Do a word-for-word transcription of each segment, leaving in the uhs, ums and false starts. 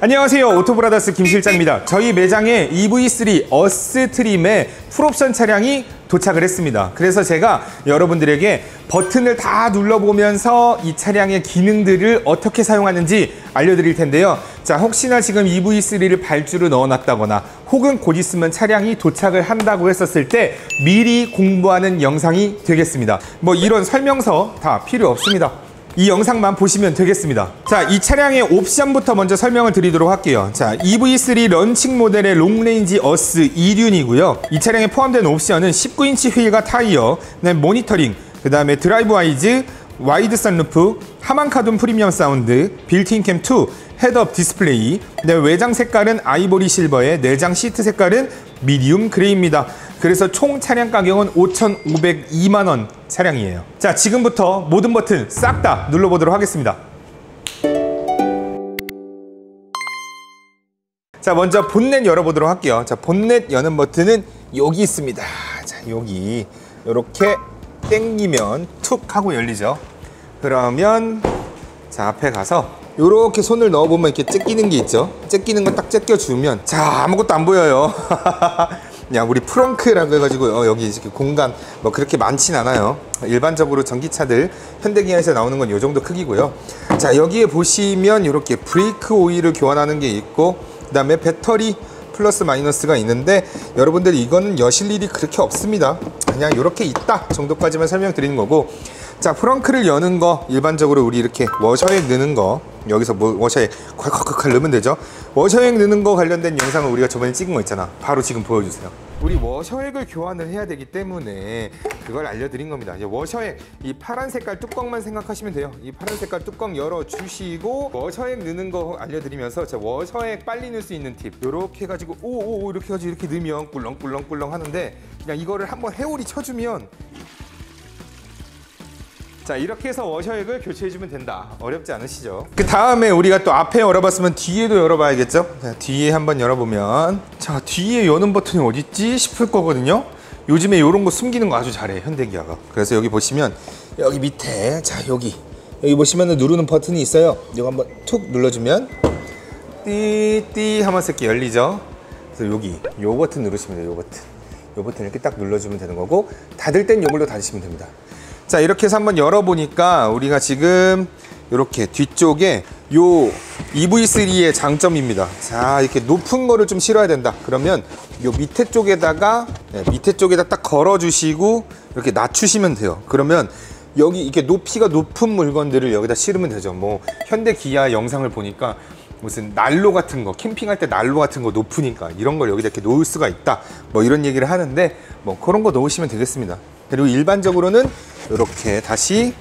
안녕하세요, 오토브라더스 김 실장입니다. 저희 매장에 이브이 쓰리 어스 트림의 풀옵션 차량이 도착을 했습니다. 그래서 제가 여러분들에게 버튼을 다 눌러보면서 이 차량의 기능들을 어떻게 사용하는지 알려드릴 텐데요. 자, 혹시나 지금 이브이 쓰리를 발주로 넣어놨다거나 혹은 곧 있으면 차량이 도착을 한다고 했었을 때 미리 공부하는 영상이 되겠습니다. 뭐 이런 설명서 다 필요 없습니다. 이 영상만 보시면 되겠습니다. 자, 이 차량의 옵션부터 먼저 설명을 드리도록 할게요. 자, 이브이 쓰리 런칭 모델의 롱레인지 어스 이륜이고요. 이 차량에 포함된 옵션은 십구 인치 휠과 타이어, 그다음에 모니터링, 그 다음에 드라이브 와이즈, 와이드 선루프, 하만 카돈 프리미엄 사운드, 빌트인 캠 투, 헤드업 디스플레이, 그다음에 외장 색깔은 아이보리 실버에 내장 시트 색깔은 미디움 그레이입니다. 그래서 총 차량 가격은 오천오백이만 원 차량이에요. 자, 지금부터 모든 버튼 싹 다 눌러보도록 하겠습니다. 자, 먼저 본넷 열어보도록 할게요. 자, 본넷 여는 버튼은 여기 있습니다. 자, 여기 이렇게 당기면 툭 하고 열리죠. 그러면 자, 앞에 가서 이렇게 손을 넣어보면 이렇게 째끼는 게 있죠. 째끼는 거 딱 째껴주면 자, 아무것도 안 보여요. 그냥 우리 프렁크라고 해가지고 어, 여기 이렇게 공간 뭐 그렇게 많진 않아요. 일반적으로 전기차들 현대기아에서 나오는 건 이 정도 크기고요. 자, 여기에 보시면 이렇게 브레이크 오일을 교환하는 게 있고, 그 다음에 배터리 플러스 마이너스가 있는데 여러분들 이거는 여실 일이 그렇게 없습니다. 그냥 이렇게 있다 정도까지만 설명드리는 거고, 자, 프렁크를 여는 거 일반적으로 우리 이렇게 워셔액 넣는 거, 여기서 뭐 워셔액 콸콸콸 넣으면 되죠. 워셔액 넣는 거 관련된 영상을 우리가 저번에 찍은 거 있잖아. 바로 지금 보여주세요. 우리 워셔액을 교환을 해야 되기 때문에 그걸 알려드린 겁니다. 이제 워셔액, 이 파란 색깔 뚜껑만 생각하시면 돼요. 이 파란 색깔 뚜껑 열어주시고 워셔액 넣는 거 알려드리면서 자, 워셔액 빨리 넣을 수 있는 팁, 요렇게 해가지고 오오오 이렇게 해가지고 이렇게 넣으면 꿀렁꿀렁꿀렁 하는데, 그냥 이거를 한번 회오리 쳐주면, 자, 이렇게 해서 워셔액을 교체해주면 된다. 어렵지 않으시죠? 그 다음에 우리가 또 앞에 열어봤으면 뒤에도 열어봐야겠죠? 자, 뒤에 한번 열어보면, 자, 뒤에 여는 버튼이 어딨지 싶을 거거든요. 요즘에 이런 거 숨기는 거 아주 잘해, 현대기아가. 그래서 여기 보시면 여기 밑에, 자, 여기 여기 보시면 누르는 버튼이 있어요. 이거 한번 툭 눌러주면 띠띠 하면서 이렇게 열리죠. 그래서 여기 요 버튼 누르시면 돼요. 요 버튼 요 버튼 이렇게 딱 눌러주면 되는 거고, 닫을 땐 이걸로 닫으시면 됩니다. 자, 이렇게 해서 한번 열어보니까 우리가 지금 이렇게 뒤쪽에 요 이브이 쓰리의 장점입니다. 자, 이렇게 높은 거를 좀 실어야 된다. 그러면 요 밑에 쪽에다가 네, 밑에 쪽에다 딱 걸어주시고 이렇게 낮추시면 돼요. 그러면 여기 이렇게 높이가 높은 물건들을 여기다 실으면 되죠. 뭐 현대 기아 영상을 보니까 무슨 난로 같은 거, 캠핑할 때 난로 같은 거 높으니까 이런 걸 여기다 이렇게 놓을 수가 있다, 뭐 이런 얘기를 하는데, 뭐 그런 거 놓으시면 되겠습니다. 그리고 일반적으로는 이렇게 다시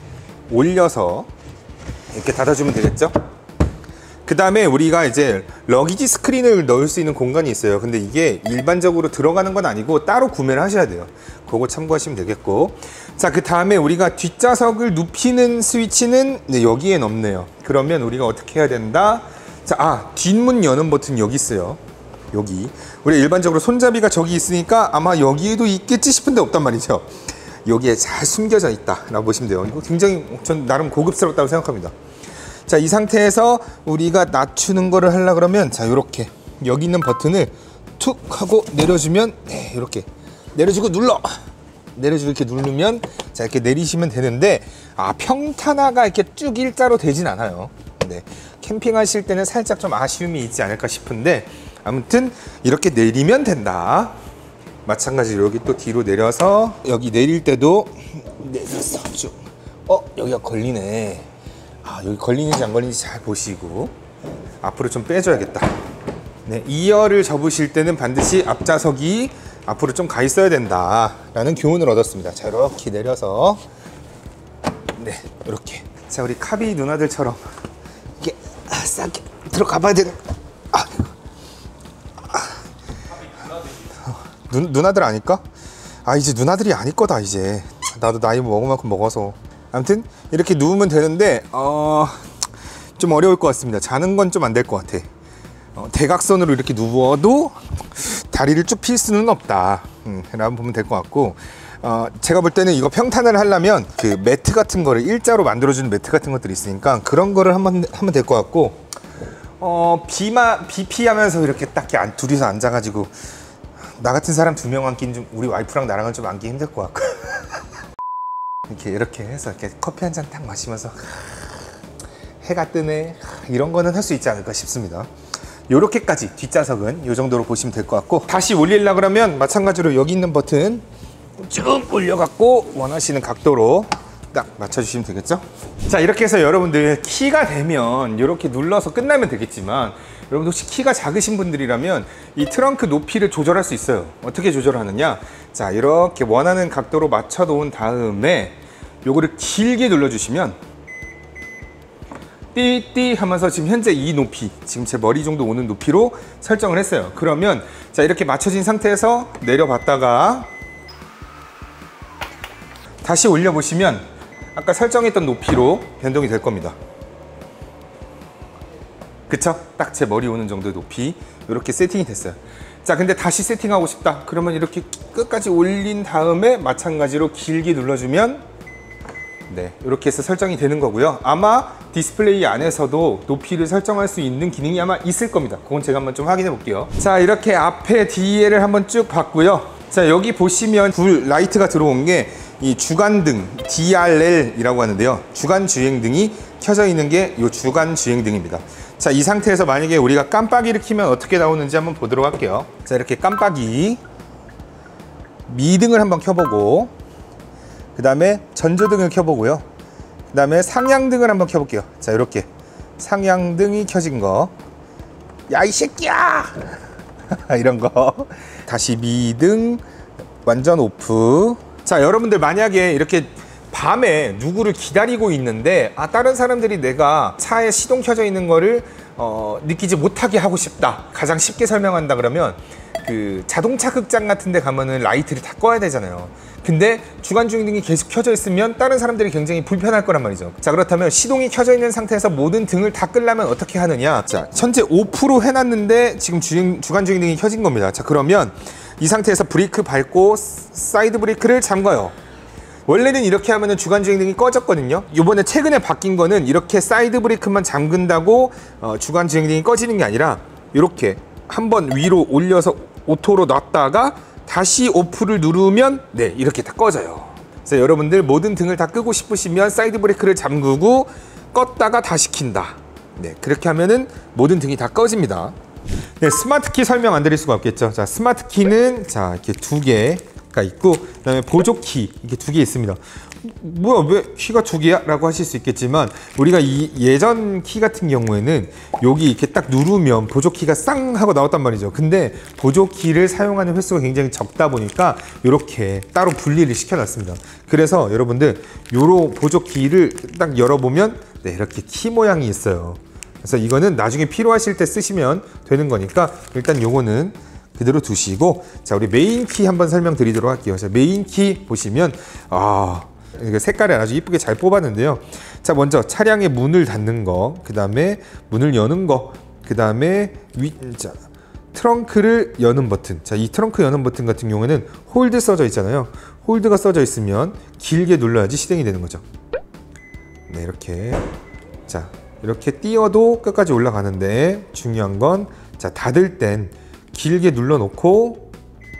올려서 이렇게 닫아주면 되겠죠. 그 다음에 우리가 이제 러기지 스크린을 넣을 수 있는 공간이 있어요. 근데 이게 일반적으로 들어가는 건 아니고 따로 구매를 하셔야 돼요. 그거 참고하시면 되겠고, 자, 그 다음에 우리가 뒷좌석을 눕히는 스위치는 네, 여기엔 없네요. 그러면 우리가 어떻게 해야 된다? 자, 아, 뒷문 여는 버튼 여기 있어요. 여기 우리 일반적으로 손잡이가 저기 있으니까 아마 여기에도 있겠지 싶은데 없단 말이죠. 여기에 잘 숨겨져 있다 라고 보시면 돼요. 이거 굉장히 전 나름 고급스럽다고 생각합니다. 자, 이 상태에서 우리가 낮추는 거를 하려 그러면, 자, 요렇게 여기 있는 버튼을 툭 하고 내려주면, 네, 이렇게 내려주고 눌러 내려주고 이렇게 누르면, 자, 이렇게 내리시면 되는데, 아, 평탄화가 이렇게 쭉 일자로 되진 않아요. 네, 캠핑하실 때는 살짝 좀 아쉬움이 있지 않을까 싶은데, 아무튼 이렇게 내리면 된다. 마찬가지로 여기 또 뒤로 내려서 여기 내릴 때도 내려서 쭉, 어, 여기가 걸리네. 아, 여기 걸리는지 안 걸리는지 잘 보시고 앞으로 좀 빼줘야겠다. 네, 이 열을 접으실 때는 반드시 앞좌석이 앞으로 좀 가 있어야 된다 라는 교훈을 얻었습니다. 자, 이렇게 내려서, 네, 이렇게. 자, 우리 카비 누나들처럼 이게 싹 들어가 봐야 되는, 아, 누, 누나들 아닐까? 아, 이제 누나들이 아닐 거다. 이제 나도 나이 먹은 만큼 먹어서. 아무튼 이렇게 누우면 되는데 어... 좀 어려울 것 같습니다. 자는 건 좀 안 될 것 같아. 어, 대각선으로 이렇게 누워도 다리를 쭉 필 수는 없다 음, 라고 보면 될 것 같고, 어, 제가 볼 때는 이거 평탄을 하려면 그 매트 같은 거를 일자로 만들어주는 매트 같은 것들이 있으니까 그런 거를 한번 하면 될 것 같고, 어, 비마, 비피하면서 이렇게 딱 이렇게 안, 둘이서 앉아가지고 나 같은 사람 두 명 앉기는 좀 우리 와이프랑 나랑은 좀 앉기 힘들 것 같고 이렇게 이렇게 해서 이렇게 커피 한 잔 딱 마시면서 해가 뜨네 이런 거는 할 수 있지 않을까 싶습니다. 요렇게까지 뒷좌석은 요 정도로 보시면 될 것 같고 다시 올리려고 그러면 마찬가지로 여기 있는 버튼 쭉 올려갖고 원하시는 각도로 딱 맞춰주시면 되겠죠. 자 이렇게 해서 여러분들 키가 되면 이렇게 눌러서 끝나면 되겠지만 여러분 혹시 키가 작으신 분들이라면 이 트렁크 높이를 조절할 수 있어요. 어떻게 조절하느냐, 자 이렇게 원하는 각도로 맞춰 놓은 다음에 요거를 길게 눌러주시면 띠띠 하면서 지금 현재 이 높이, 지금 제 머리 정도 오는 높이로 설정을 했어요. 그러면 자 이렇게 맞춰진 상태에서 내려봤다가 다시 올려보시면 아까 설정했던 높이로 변동이 될 겁니다. 그쵸? 딱 제 머리 오는 정도의 높이 이렇게 세팅이 됐어요. 자 근데 다시 세팅하고 싶다 그러면 이렇게 끝까지 올린 다음에 마찬가지로 길게 눌러주면 네 이렇게 해서 설정이 되는 거고요. 아마 디스플레이 안에서도 높이를 설정할 수 있는 기능이 아마 있을 겁니다. 그건 제가 한번 좀 확인해 볼게요. 자 이렇게 앞에 디이엘을 한번 쭉 봤고요. 자 여기 보시면 불 라이트가 들어온 게 이 주간등 디알엘이라고 하는데요. 주간 주행등이 켜져 있는 게 이 주간 주행등입니다. 자 이 상태에서 만약에 우리가 깜빡이를 켜면 어떻게 나오는지 한번 보도록 할게요. 자 이렇게 깜빡이 미등을 한번 켜보고 그 다음에 전조등을 켜보고요. 그 다음에 상향등을 한번 켜볼게요. 자 이렇게 상향등이 켜진 거, 야 이 새끼야 이런 거. 다시 미등 완전 오프. 자 여러분들 만약에 이렇게 밤에 누구를 기다리고 있는데 아 다른 사람들이 내가 차에 시동 켜져 있는 거를 어, 느끼지 못하게 하고 싶다, 가장 쉽게 설명한다 그러면 그 자동차 극장 같은 데 가면은 라이트를 다 꺼야 되잖아요. 근데 주간 주행등이 계속 켜져 있으면 다른 사람들이 굉장히 불편할 거란 말이죠. 자 그렇다면 시동이 켜져 있는 상태에서 모든 등을 다 끄려면 어떻게 하느냐, 자 현재 오프로 해놨는데 지금 주행, 주간 주행등이 켜진 겁니다. 자 그러면 이 상태에서 브레이크 밟고 사이드 브레이크를 잠가요. 원래는 이렇게 하면은 주간 주행등이 꺼졌거든요. 이번에 최근에 바뀐 거는 이렇게 사이드 브레이크만 잠근다고 어, 주간 주행등이 꺼지는 게 아니라 이렇게 한번 위로 올려서 오토로 놨다가 다시 오프를 누르면 네 이렇게 다 꺼져요. 그래서 여러분들 모든 등을 다 끄고 싶으시면 사이드 브레이크를 잠그고 껐다가 다시 킨다. 네 그렇게 하면은 모든 등이 다 꺼집니다. 네 스마트 키 설명 안 드릴 수가 없겠죠. 자 스마트 키는 자 이렇게 두 개가 있고 그다음에 보조 키 이게 두 개 있습니다. 뭐야 왜 키가 두 개야? 라고 하실 수 있겠지만 우리가 이 예전 키 같은 경우에는 여기 이렇게 딱 누르면 보조키가 쌍 하고 나왔단 말이죠. 근데 보조키를 사용하는 횟수가 굉장히 적다 보니까 이렇게 따로 분리를 시켜놨습니다. 그래서 여러분들 요로 보조키를 딱 열어보면 네 이렇게 키 모양이 있어요. 그래서 이거는 나중에 필요하실 때 쓰시면 되는 거니까 일단 요거는 그대로 두시고, 자 우리 메인 키 한번 설명드리도록 할게요. 자 메인 키 보시면 아 색깔을 아주 이쁘게 잘 뽑았는데요. 자 먼저 차량의 문을 닫는 거, 그 다음에 문을 여는 거, 그 다음에 위 자, 트렁크를 여는 버튼. 자 이 트렁크 여는 버튼 같은 경우에는 홀드 써져 있잖아요. 홀드가 써져 있으면 길게 눌러야지 시동이 되는 거죠. 네 이렇게 자 이렇게 띄어도 끝까지 올라가는데 중요한 건 자 닫을 땐 길게 눌러 놓고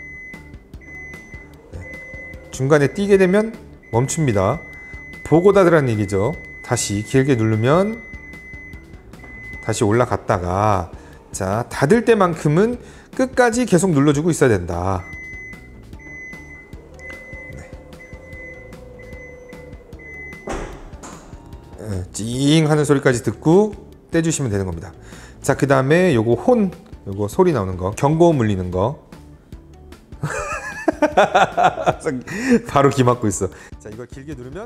네, 중간에 띄게 되면 멈춥니다. 보고 닫으라는 얘기죠. 다시 길게 누르면 다시 올라갔다가 자 닫을 때만큼은 끝까지 계속 눌러주고 있어야 된다. 네. 찡 하는 소리까지 듣고 떼주시면 되는 겁니다. 자 그 다음에 요거 혼 요거 소리 나오는 거, 경고음 울리는 거 바로 귀 막고 있어. 자 이걸 길게 누르면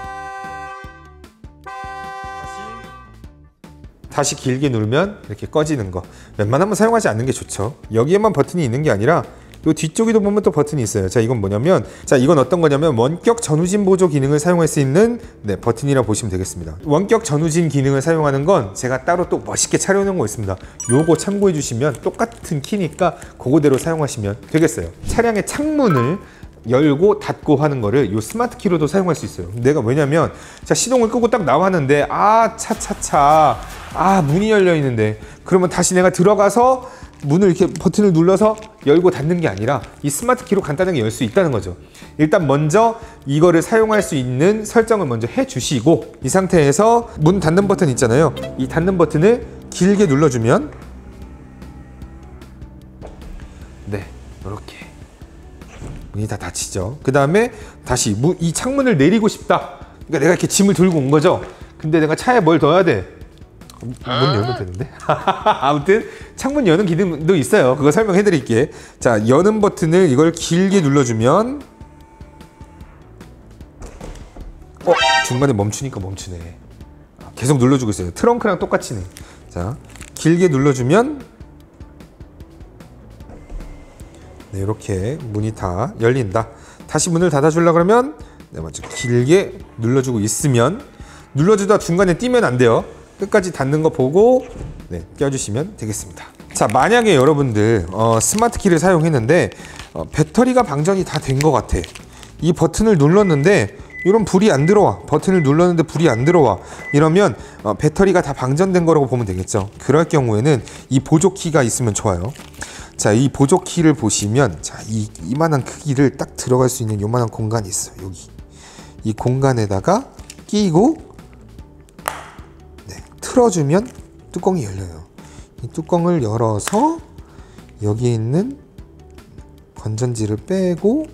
다시 다시 길게 누르면 이렇게 꺼지는 거. 웬만하면 사용하지 않는 게 좋죠. 여기에만 버튼이 있는 게 아니라 요 뒤쪽에도 보면 또 버튼이 있어요. 자 이건 뭐냐면 자 이건 어떤 거냐면 원격 전후진 보조 기능을 사용할 수 있는 네, 버튼이라 보시면 되겠습니다. 원격 전후진 기능을 사용하는 건 제가 따로 또 멋있게 차려 놓은 거 있습니다. 요거 참고해 주시면 똑같은 키니까 그거대로 사용하시면 되겠어요. 차량의 창문을 열고 닫고 하는 거를 이 스마트 키로도 사용할 수 있어요. 내가 왜냐면 자 시동을 끄고 딱 나왔는데 아 차차차 아 문이 열려 있는데 그러면 다시 내가 들어가서 문을 이렇게 버튼을 눌러서 열고 닫는 게 아니라 이 스마트 키로 간단하게 열 수 있다는 거죠. 일단 먼저 이거를 사용할 수 있는 설정을 먼저 해 주시고 이 상태에서 문 닫는 버튼 있잖아요. 이 닫는 버튼을 길게 눌러주면 네 이렇게 문이 다 닫히죠. 그 다음에 다시 이 창문을 내리고 싶다. 그러니까 내가 이렇게 짐을 들고 온 거죠. 근데 내가 차에 뭘 넣어야 돼? 문 열면 되는데? 아무튼 창문 여는 기능도 있어요. 그거 설명해 드릴게. 자, 여는 버튼을 이걸 길게 눌러주면 어? 중간에 멈추니까 멈추네. 계속 눌러주고 있어요. 트렁크랑 똑같이네. 자, 길게 눌러주면 네, 이렇게 문이 다 열린다. 다시 문을 닫아주려고 그러면 네, 맞죠. 길게 눌러주고 있으면 눌러주다 중간에 띄면 안 돼요. 끝까지 닫는 거 보고 네, 껴주시면 되겠습니다. 자, 만약에 여러분들 어, 스마트 키를 사용했는데 어, 배터리가 방전이 다 된 것 같아. 이 버튼을 눌렀는데 이런 불이 안 들어와. 버튼을 눌렀는데 불이 안 들어와. 이러면 어, 배터리가 다 방전된 거라고 보면 되겠죠. 그럴 경우에는 이 보조키가 있으면 좋아요. 자, 이 보조키를 보시면 자, 이 이만한 크기를 딱 들어갈 수 있는 요만한 공간이 있어요. 여기 이 공간에다가 끼고 네, 틀어주면 뚜껑이 열려요. 이 뚜껑을 열어서 여기에 있는 건전지를 빼고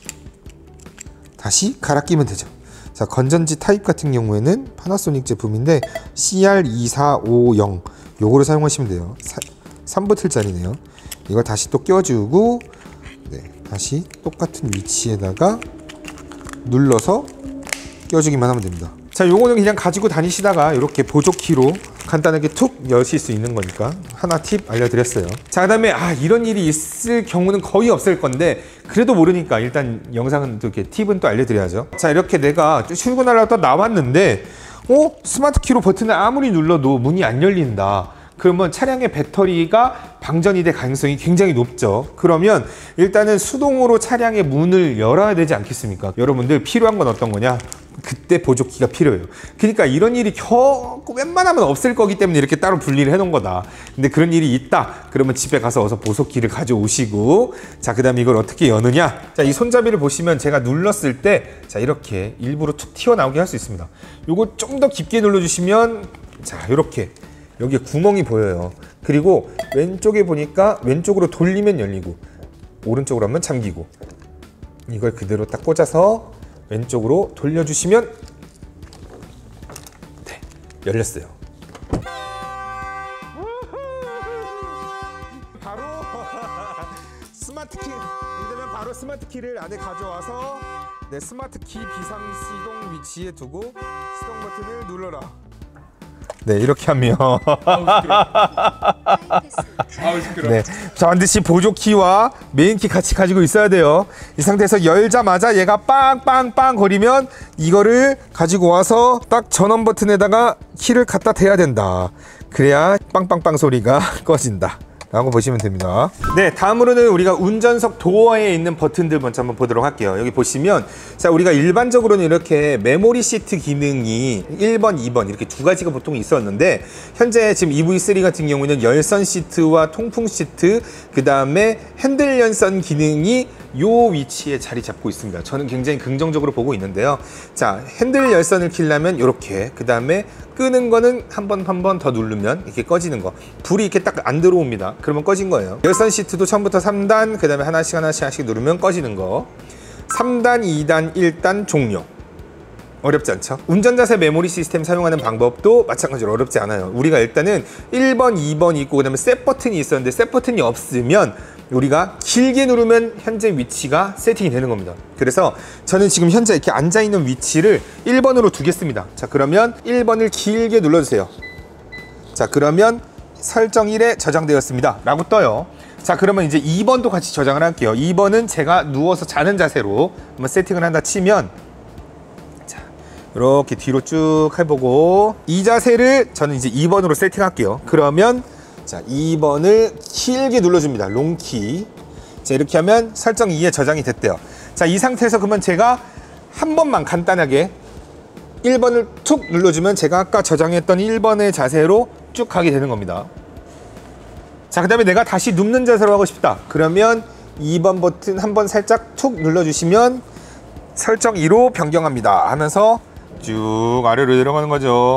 다시 갈아 끼면 되죠. 자, 건전지 타입 같은 경우에는 파나소닉 제품인데 씨 알 이사오영 요거를 사용하시면 돼요. 삼 보틀짜리네요. 이걸 다시 또 껴주고 네, 다시 똑같은 위치에다가 눌러서 껴주기만 하면 됩니다. 자, 요거는 그냥 가지고 다니시다가 이렇게 보조키로 간단하게 툭 여실 수 있는 거니까 하나 팁 알려드렸어요. 자, 그 다음에 아 이런 일이 있을 경우는 거의 없을 건데 그래도 모르니까 일단 영상은 또 이렇게 팁은 또 알려드려야죠. 자, 이렇게 내가 출근하려고 또 나왔는데 어? 스마트 키로 버튼을 아무리 눌러도 문이 안 열린다. 그러면 차량의 배터리가 방전이 될 가능성이 굉장히 높죠. 그러면 일단은 수동으로 차량의 문을 열어야 되지 않겠습니까? 여러분들 필요한 건 어떤 거냐? 그때 보조키가 필요해요. 그러니까 이런 일이 겨 웬만하면 없을 거기 때문에 이렇게 따로 분리를 해 놓은 거다. 근데 그런 일이 있다. 그러면 집에 가서 어서 보조키를 가져오시고 자, 그 다음에 이걸 어떻게 여느냐? 자, 이 손잡이를 보시면 제가 눌렀을 때 자, 이렇게 일부러 툭 튀어나오게 할 수 있습니다. 요거 좀 더 깊게 눌러주시면 자, 이렇게 여기에 구멍이 보여요. 그리고 왼쪽에 보니까 왼쪽으로 돌리면 열리고 오른쪽으로 하면 잠기고 이걸 그대로 딱 꽂아서 왼쪽으로 돌려주시면 네, 열렸어요. 바로 스마트 키 이러면 바로 스마트 키를 안에 가져와서 네, 스마트 키 비상 시동 위치에 두고 시동 버튼을 눌러라. 네, 이렇게 하면 네, 자, 반드시 보조키와 메인키 같이 가지고 있어야 돼요. 이 상태에서 열자마자 얘가 빵빵빵 거리면 이거를 가지고 와서 딱 전원 버튼에다가 키를 갖다 대야 된다. 그래야 빵빵빵 소리가 꺼진다 라고 보시면 됩니다. 네, 다음으로는 우리가 운전석 도어에 있는 버튼들 먼저 한번 보도록 할게요. 여기 보시면 자, 우리가 일반적으로는 이렇게 메모리 시트 기능이 일 번, 이 번 이렇게 두 가지가 보통 있었는데 현재 지금 이브이 쓰리 같은 경우는 열선 시트와 통풍 시트 그 다음에 핸들 연선 기능이 요 위치에 자리 잡고 있습니다. 저는 굉장히 긍정적으로 보고 있는데요. 자, 핸들 열선을 켜려면 이렇게 그 다음에 끄는 거는 한 번 한 번 더 누르면 이렇게 꺼지는 거. 불이 이렇게 딱 안 들어옵니다. 그러면 꺼진 거예요. 열선 시트도 처음부터 삼 단 그 다음에 하나씩 하나씩 하나씩 누르면 꺼지는 거. 삼 단, 이 단, 일 단 종료. 어렵지 않죠? 운전자세 메모리 시스템 사용하는 방법도 마찬가지로 어렵지 않아요. 우리가 일단은 일 번, 이 번 있고 그 다음에 셋 버튼이 있었는데 셋 버튼이 없으면 우리가 길게 누르면 현재 위치가 세팅이 되는 겁니다. 그래서 저는 지금 현재 이렇게 앉아있는 위치를 일 번으로 두겠습니다. 자, 그러면 일 번을 길게 눌러주세요. 자, 그러면 설정 일에 저장되었습니다 라고 떠요. 자, 그러면 이제 이 번도 같이 저장을 할게요. 이 번은 제가 누워서 자는 자세로 한번 세팅을 한다 치면 자, 이렇게 뒤로 쭉 해보고 이 자세를 저는 이제 이 번으로 세팅할게요. 그러면 자, 이 번을 길게 눌러줍니다. 롱키. 자, 이렇게 하면 설정 이에 저장이 됐대요. 자, 이 상태에서 그러면 제가 한 번만 간단하게 일 번을 툭 눌러주면 제가 아까 저장했던 일 번의 자세로 쭉 가게 되는 겁니다. 자, 그 다음에 내가 다시 눕는 자세로 하고 싶다. 그러면 이 번 버튼 한번 살짝 툭 눌러주시면 설정 이로 변경합니다 하면서 쭉 아래로 내려가는 거죠.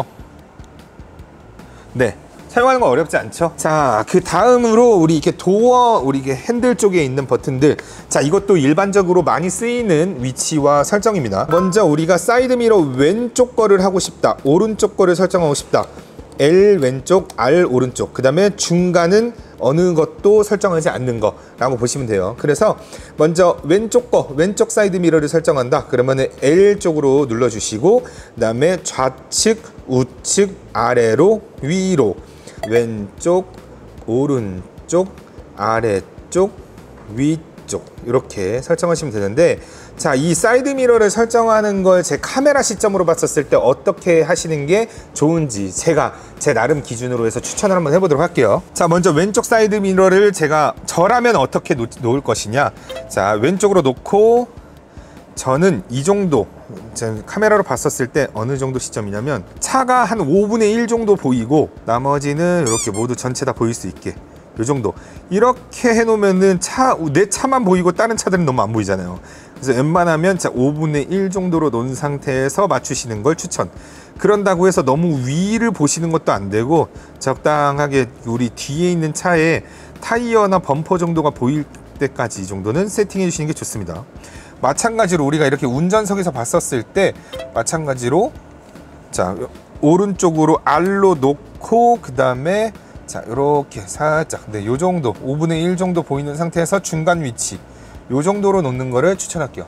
네, 사용하는 거 어렵지 않죠? 자, 그 다음으로 우리 이렇게 도어, 우리 이게 핸들 쪽에 있는 버튼들. 자, 이것도 일반적으로 많이 쓰이는 위치와 설정입니다. 먼저 우리가 사이드미러 왼쪽 거를 하고 싶다, 오른쪽 거를 설정하고 싶다. L 왼쪽, R 오른쪽, 그 다음에 중간은 어느 것도 설정하지 않는 거라고 보시면 돼요. 그래서 먼저 왼쪽 거, 왼쪽 사이드 미러를 설정한다. 그러면 L 쪽으로 눌러주시고, 그 다음에 좌측, 우측, 아래로, 위로, 왼쪽, 오른쪽, 아래쪽, 위쪽 이렇게 설정하시면 되는데, 자, 이 사이드 미러를 설정하는 걸 제 카메라 시점으로 봤었을 때 어떻게 하시는 게 좋은지 제가 제 나름 기준으로 해서 추천을 한번 해보도록 할게요. 자, 먼저 왼쪽 사이드 미러를 제가 저라면 어떻게 놓, 놓을 것이냐. 자, 왼쪽으로 놓고 저는 이 정도, 제 카메라로 봤었을 때 어느 정도 시점이냐면 차가 한 오분의 일 정도 보이고 나머지는 이렇게 모두 전체 다 보일 수 있게 요 정도 이렇게 해놓으면은 차, 내 차만 보이고 다른 차들은 너무 안 보이잖아요. 그래서 웬만하면 자 오분의 일 정도로 놓은 상태에서 맞추시는 걸 추천. 그런다고 해서 너무 위를 보시는 것도 안 되고 적당하게 우리 뒤에 있는 차에 타이어나 범퍼 정도가 보일 때까지 정도는 세팅해 주시는 게 좋습니다. 마찬가지로 우리가 이렇게 운전석에서 봤었을 때 마찬가지로 자 오른쪽으로 R로 놓고 그 다음에 자 이렇게 살짝 네, 요 정도 오분의 일 정도 보이는 상태에서 중간 위치 요 정도로 놓는 거를 추천할게요.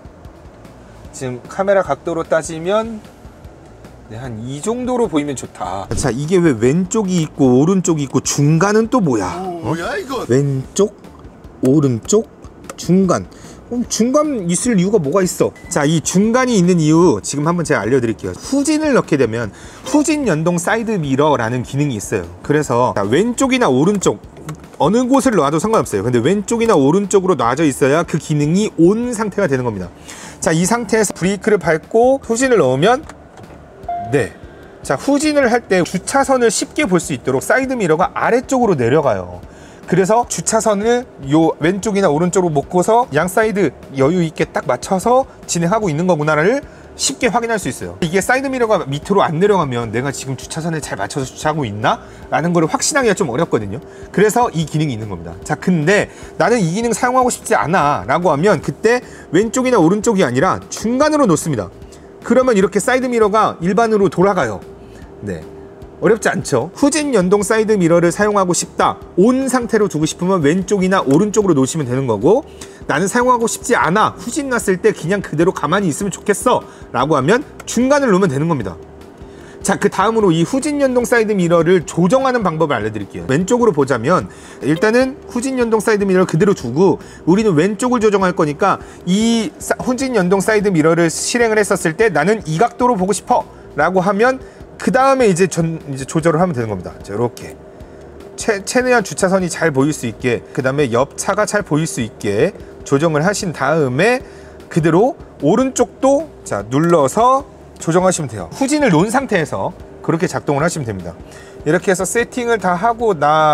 지금 카메라 각도로 따지면 네, 한 이 정도로 보이면 좋다. 자, 이게 왜 왼쪽이 있고 오른쪽이 있고 중간은 또 뭐야? 오, 뭐야 이거? 왼쪽, 오른쪽, 중간. 그럼 중간 있을 이유가 뭐가 있어? 자, 이 중간이 있는 이유 지금 한번 제가 알려드릴게요. 후진을 넣게 되면 후진 연동 사이드 미러라는 기능이 있어요. 그래서 자, 왼쪽이나 오른쪽 어느 곳을 놔도 상관없어요. 근데 왼쪽이나 오른쪽으로 놔져 있어야 그 기능이 온 상태가 되는 겁니다. 자, 이 상태에서 브레이크를 밟고 후진을 넣으면 네, 자 후진을 할 때 주차선을 쉽게 볼 수 있도록 사이드 미러가 아래쪽으로 내려가요. 그래서 주차선을 요 왼쪽이나 오른쪽으로 놓고서 양 사이드 여유 있게 딱 맞춰서 진행하고 있는 거구나를 쉽게 확인할 수 있어요. 이게 사이드 미러가 밑으로 안 내려가면 내가 지금 주차선에 잘 맞춰서 주차하고 있나? 라는 걸 확신하기가 좀 어렵거든요. 그래서 이 기능이 있는 겁니다. 자, 근데 나는 이 기능 사용하고 싶지 않아 라고 하면 그때 왼쪽이나 오른쪽이 아니라 중간으로 놓습니다. 그러면 이렇게 사이드 미러가 일반으로 돌아가요. 네, 어렵지 않죠? 후진 연동 사이드 미러를 사용하고 싶다, 온 상태로 두고 싶으면 왼쪽이나 오른쪽으로 놓으시면 되는 거고, 나는 사용하고 싶지 않아, 후진 났을 때 그냥 그대로 가만히 있으면 좋겠어 라고 하면 중간을 놓으면 되는 겁니다. 자, 그 다음으로 이 후진 연동 사이드 미러를 조정하는 방법을 알려드릴게요. 왼쪽으로 보자면 일단은 후진 연동 사이드 미러를 그대로 두고 우리는 왼쪽을 조정할 거니까 이 후진 연동 사이드 미러를 실행을 했었을 때 나는 이 각도로 보고 싶어 라고 하면 그 다음에 이제 전 이제 조절을 하면 되는 겁니다. 자, 이렇게 최, 최대한 주차선이 잘 보일 수 있게, 그 다음에 옆 차가 잘 보일 수 있게 조정을 하신 다음에 그대로 오른쪽도 자 눌러서 조정하시면 돼요. 후진을 놓은 상태에서 그렇게 작동을 하시면 됩니다. 이렇게 해서 세팅을 다 하고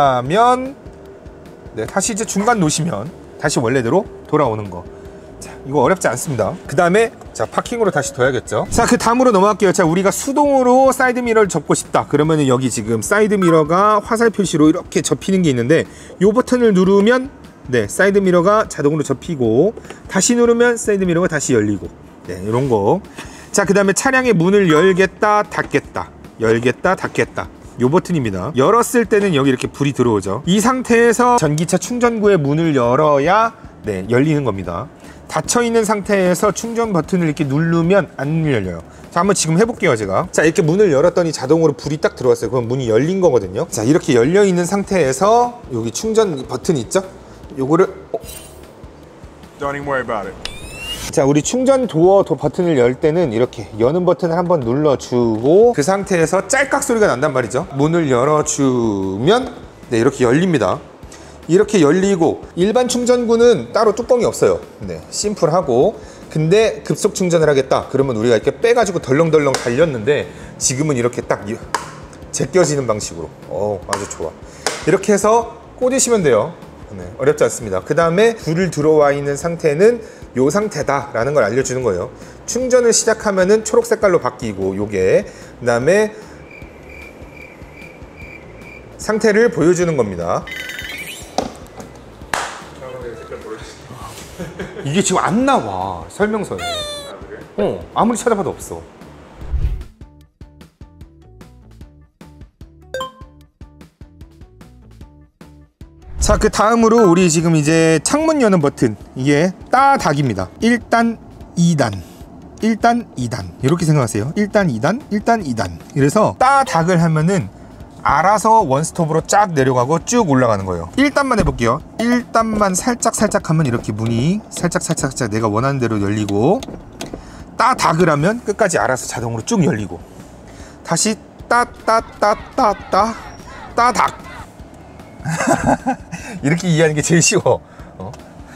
나면 네, 다시 이제 중간 놓으시면 다시 원래대로 돌아오는 거. 자, 이거 어렵지 않습니다. 그 다음에 자 파킹으로 다시 둬야겠죠. 자, 그 다음으로 넘어갈게요. 자, 우리가 수동으로 사이드 미러를 접고 싶다 그러면 여기 지금 사이드 미러가 화살 표시로 이렇게 접히는 게 있는데 이 버튼을 누르면 네, 사이드 미러가 자동으로 접히고 다시 누르면 사이드 미러가 다시 열리고 네, 이런 거. 자, 그 다음에 차량의 문을 열겠다 닫겠다 열겠다 닫겠다 요 버튼입니다. 열었을 때는 여기 이렇게 불이 들어오죠. 이 상태에서 전기차 충전구의 문을 열어야 네, 열리는 겁니다. 닫혀있는 상태에서 충전 버튼을 이렇게 누르면 안 열려요. 자, 한번 지금 해볼게요. 제가 자 이렇게 문을 열었더니 자동으로 불이 딱 들어왔어요. 그럼 문이 열린 거거든요. 자, 이렇게 열려있는 상태에서 여기 충전 버튼 있죠? 요거를 어. Don't even worry about it. 자, 우리 충전 도어 도 버튼을 열 때는 이렇게 여는 버튼을 한번 눌러주고 그 상태에서 짤깍 소리가 난단 말이죠. 문을 열어주면 네, 이렇게 열립니다. 이렇게 열리고, 일반 충전구는 따로 뚜껑이 없어요. 네, 심플하고. 근데 급속 충전을 하겠다 그러면 우리가 이렇게 빼가지고 덜렁덜렁 달렸는데, 지금은 이렇게 딱 제껴지는 방식으로. 어, 아주 좋아. 이렇게 해서 꽂으시면 돼요. 네, 어렵지 않습니다. 그 다음에 불을 들어와 있는 상태는 요 상태다 라는 걸 알려주는 거예요. 충전을 시작하면은 초록 색깔로 바뀌고, 요게 그 다음에 상태를 보여주는 겁니다. 이게 지금 안 나와, 설명서에. 어, 아무리 찾아봐도 없어. 자, 그 다음으로 우리 지금 이제 창문 여는 버튼, 이게 따닥입니다. 일 단, 이 단, 일 단, 이 단 이렇게 생각하세요. 일 단, 이 단, 일 단, 이 단. 그래서 따닥을 하면은 알아서 원스톱으로 쫙 내려가고 쭉 올라가는 거예요. 일 단만 해볼게요. 일 단만 살짝 살짝 하면 이렇게 문이 살짝 살짝 살짝 내가 원하는 대로 열리고, 따닥을 하면 끝까지 알아서 자동으로 쭉 열리고, 다시 따따따따따 따닥 이렇게 이해하는 게 제일 쉬워. 어?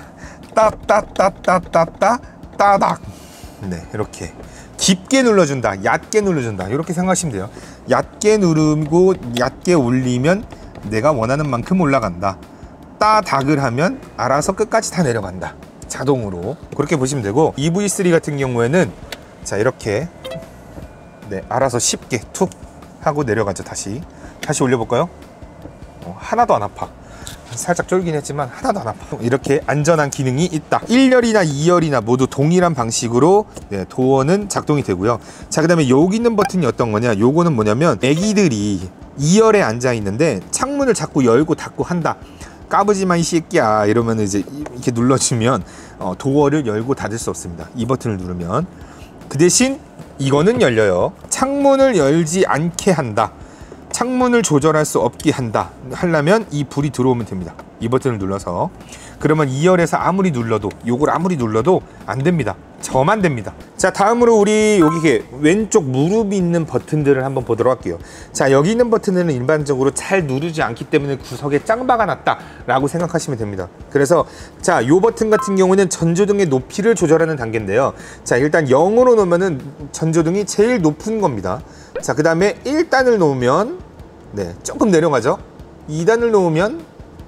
따따따따따따 따닥. 네, 이렇게 깊게 눌러준다, 얕게 눌러준다, 이렇게 생각하시면 돼요. 얕게 누르고 얕게 올리면 내가 원하는 만큼 올라간다. 따닥을 하면 알아서 끝까지 다 내려간다, 자동으로. 그렇게 보시면 되고, 이브이 쓰리 같은 경우에는 자, 이렇게 네, 알아서 쉽게 툭 하고 내려가죠. 다시 다시 올려볼까요? 어, 하나도 안 아파. 살짝 쫄긴 했지만 하나도 안 아파. 이렇게 안전한 기능이 있다. 일 열이나 이 열이나 모두 동일한 방식으로 네, 도어는 작동이 되고요. 자, 그 다음에 여기 있는 버튼이 어떤 거냐, 요거는 뭐냐면 애기들이 이 열에 앉아 있는데 창문을 자꾸 열고 닫고 한다, 까부지마 이 새끼야 이러면 이제 이렇게 눌러주면 어, 도어를 열고 닫을 수 없습니다. 이 버튼을 누르면. 그 대신 이거는 열려요. 창문을 열지 않게 한다, 창문을 조절할 수 없게 한다 하려면 이 불이 들어오면 됩니다. 이 버튼을 눌러서. 그러면 이 열에서 아무리 눌러도, 요걸 아무리 눌러도 안 됩니다. 저만 됩니다. 자, 다음으로 우리 여기 왼쪽 무릎이 있는 버튼들을 한번 보도록 할게요. 자, 여기 있는 버튼은 일반적으로 잘 누르지 않기 때문에 구석에 짱바가 났다 라고 생각하시면 됩니다. 그래서 자, 요 버튼 같은 경우는 전조등의 높이를 조절하는 단계인데요. 자, 일단 영으로 놓으면은 전조등이 제일 높은 겁니다. 자, 그 다음에 일 단을 놓으면 네, 조금 내려가죠. 이 단을 놓으면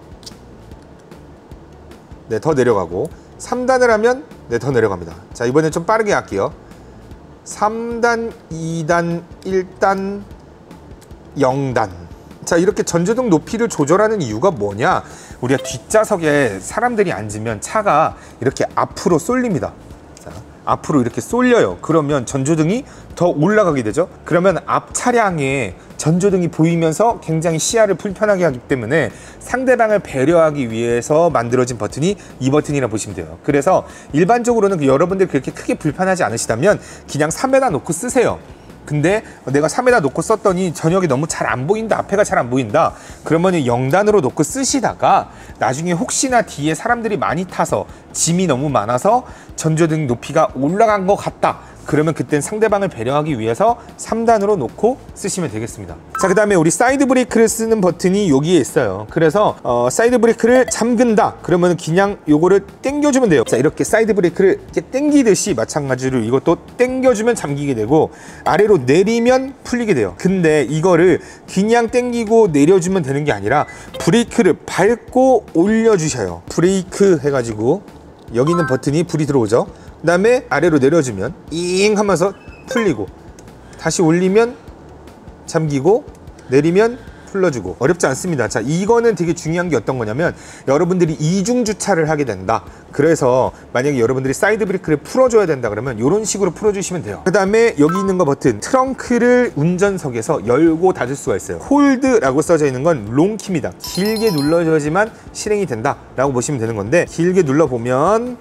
네, 더 내려가고, 삼 단을 하면 네, 더 내려갑니다. 자, 이번엔 좀 빠르게 할게요. 삼 단, 이 단, 일 단, 영 단. 자, 이렇게 전조등 높이를 조절하는 이유가 뭐냐, 우리가 뒷좌석에 사람들이 앉으면 차가 이렇게 앞으로 쏠립니다. 자, 앞으로 이렇게 쏠려요. 그러면 전조등이 더 올라가게 되죠. 그러면 앞 차량에 전조등이 보이면서 굉장히 시야를 불편하게 하기 때문에 상대방을 배려하기 위해서 만들어진 버튼이 이 버튼이라 보시면 돼요. 그래서 일반적으로는 여러분들 그렇게 크게 불편하지 않으시다면 그냥 삼에다 놓고 쓰세요. 근데 내가 삼에다 놓고 썼더니 저녁에 너무 잘 안 보인다, 앞에가 잘 안 보인다, 그러면 영 단으로 놓고 쓰시다가 나중에 혹시나 뒤에 사람들이 많이 타서 짐이 너무 많아서 전조등 높이가 올라간 것 같다, 그러면 그땐 상대방을 배려하기 위해서 삼 단으로 놓고 쓰시면 되겠습니다. 자, 그 다음에 우리 사이드 브레이크를 쓰는 버튼이 여기에 있어요. 그래서 어, 사이드 브레이크를 잠근다 그러면 그냥 요거를 당겨주면 돼요. 자, 이렇게 사이드 브레이크를 이렇게 당기듯이 마찬가지로 이것도 당겨주면 잠기게 되고, 아래로 내리면 풀리게 돼요. 근데 이거를 그냥 당기고 내려주면 되는 게 아니라 브레이크를 밟고 올려주셔요. 브레이크 해가지고 여기 있는 버튼이 불이 들어오죠. 그 다음에 아래로 내려주면 잉 하면서 풀리고, 다시 올리면 잠기고, 내리면 풀러주고. 어렵지 않습니다. 자, 이거는 되게 중요한 게 어떤 거냐면, 여러분들이 이중 주차를 하게 된다, 그래서 만약에 여러분들이 사이드 브레이크를 풀어줘야 된다 그러면 이런 식으로 풀어주시면 돼요. 그 다음에 여기 있는 거 버튼, 트렁크를 운전석에서 열고 닫을 수가 있어요. 홀드라고 써져 있는 건 롱키입니다. 길게 눌러줘야지만 실행이 된다 라고 보시면 되는 건데, 길게 눌러보면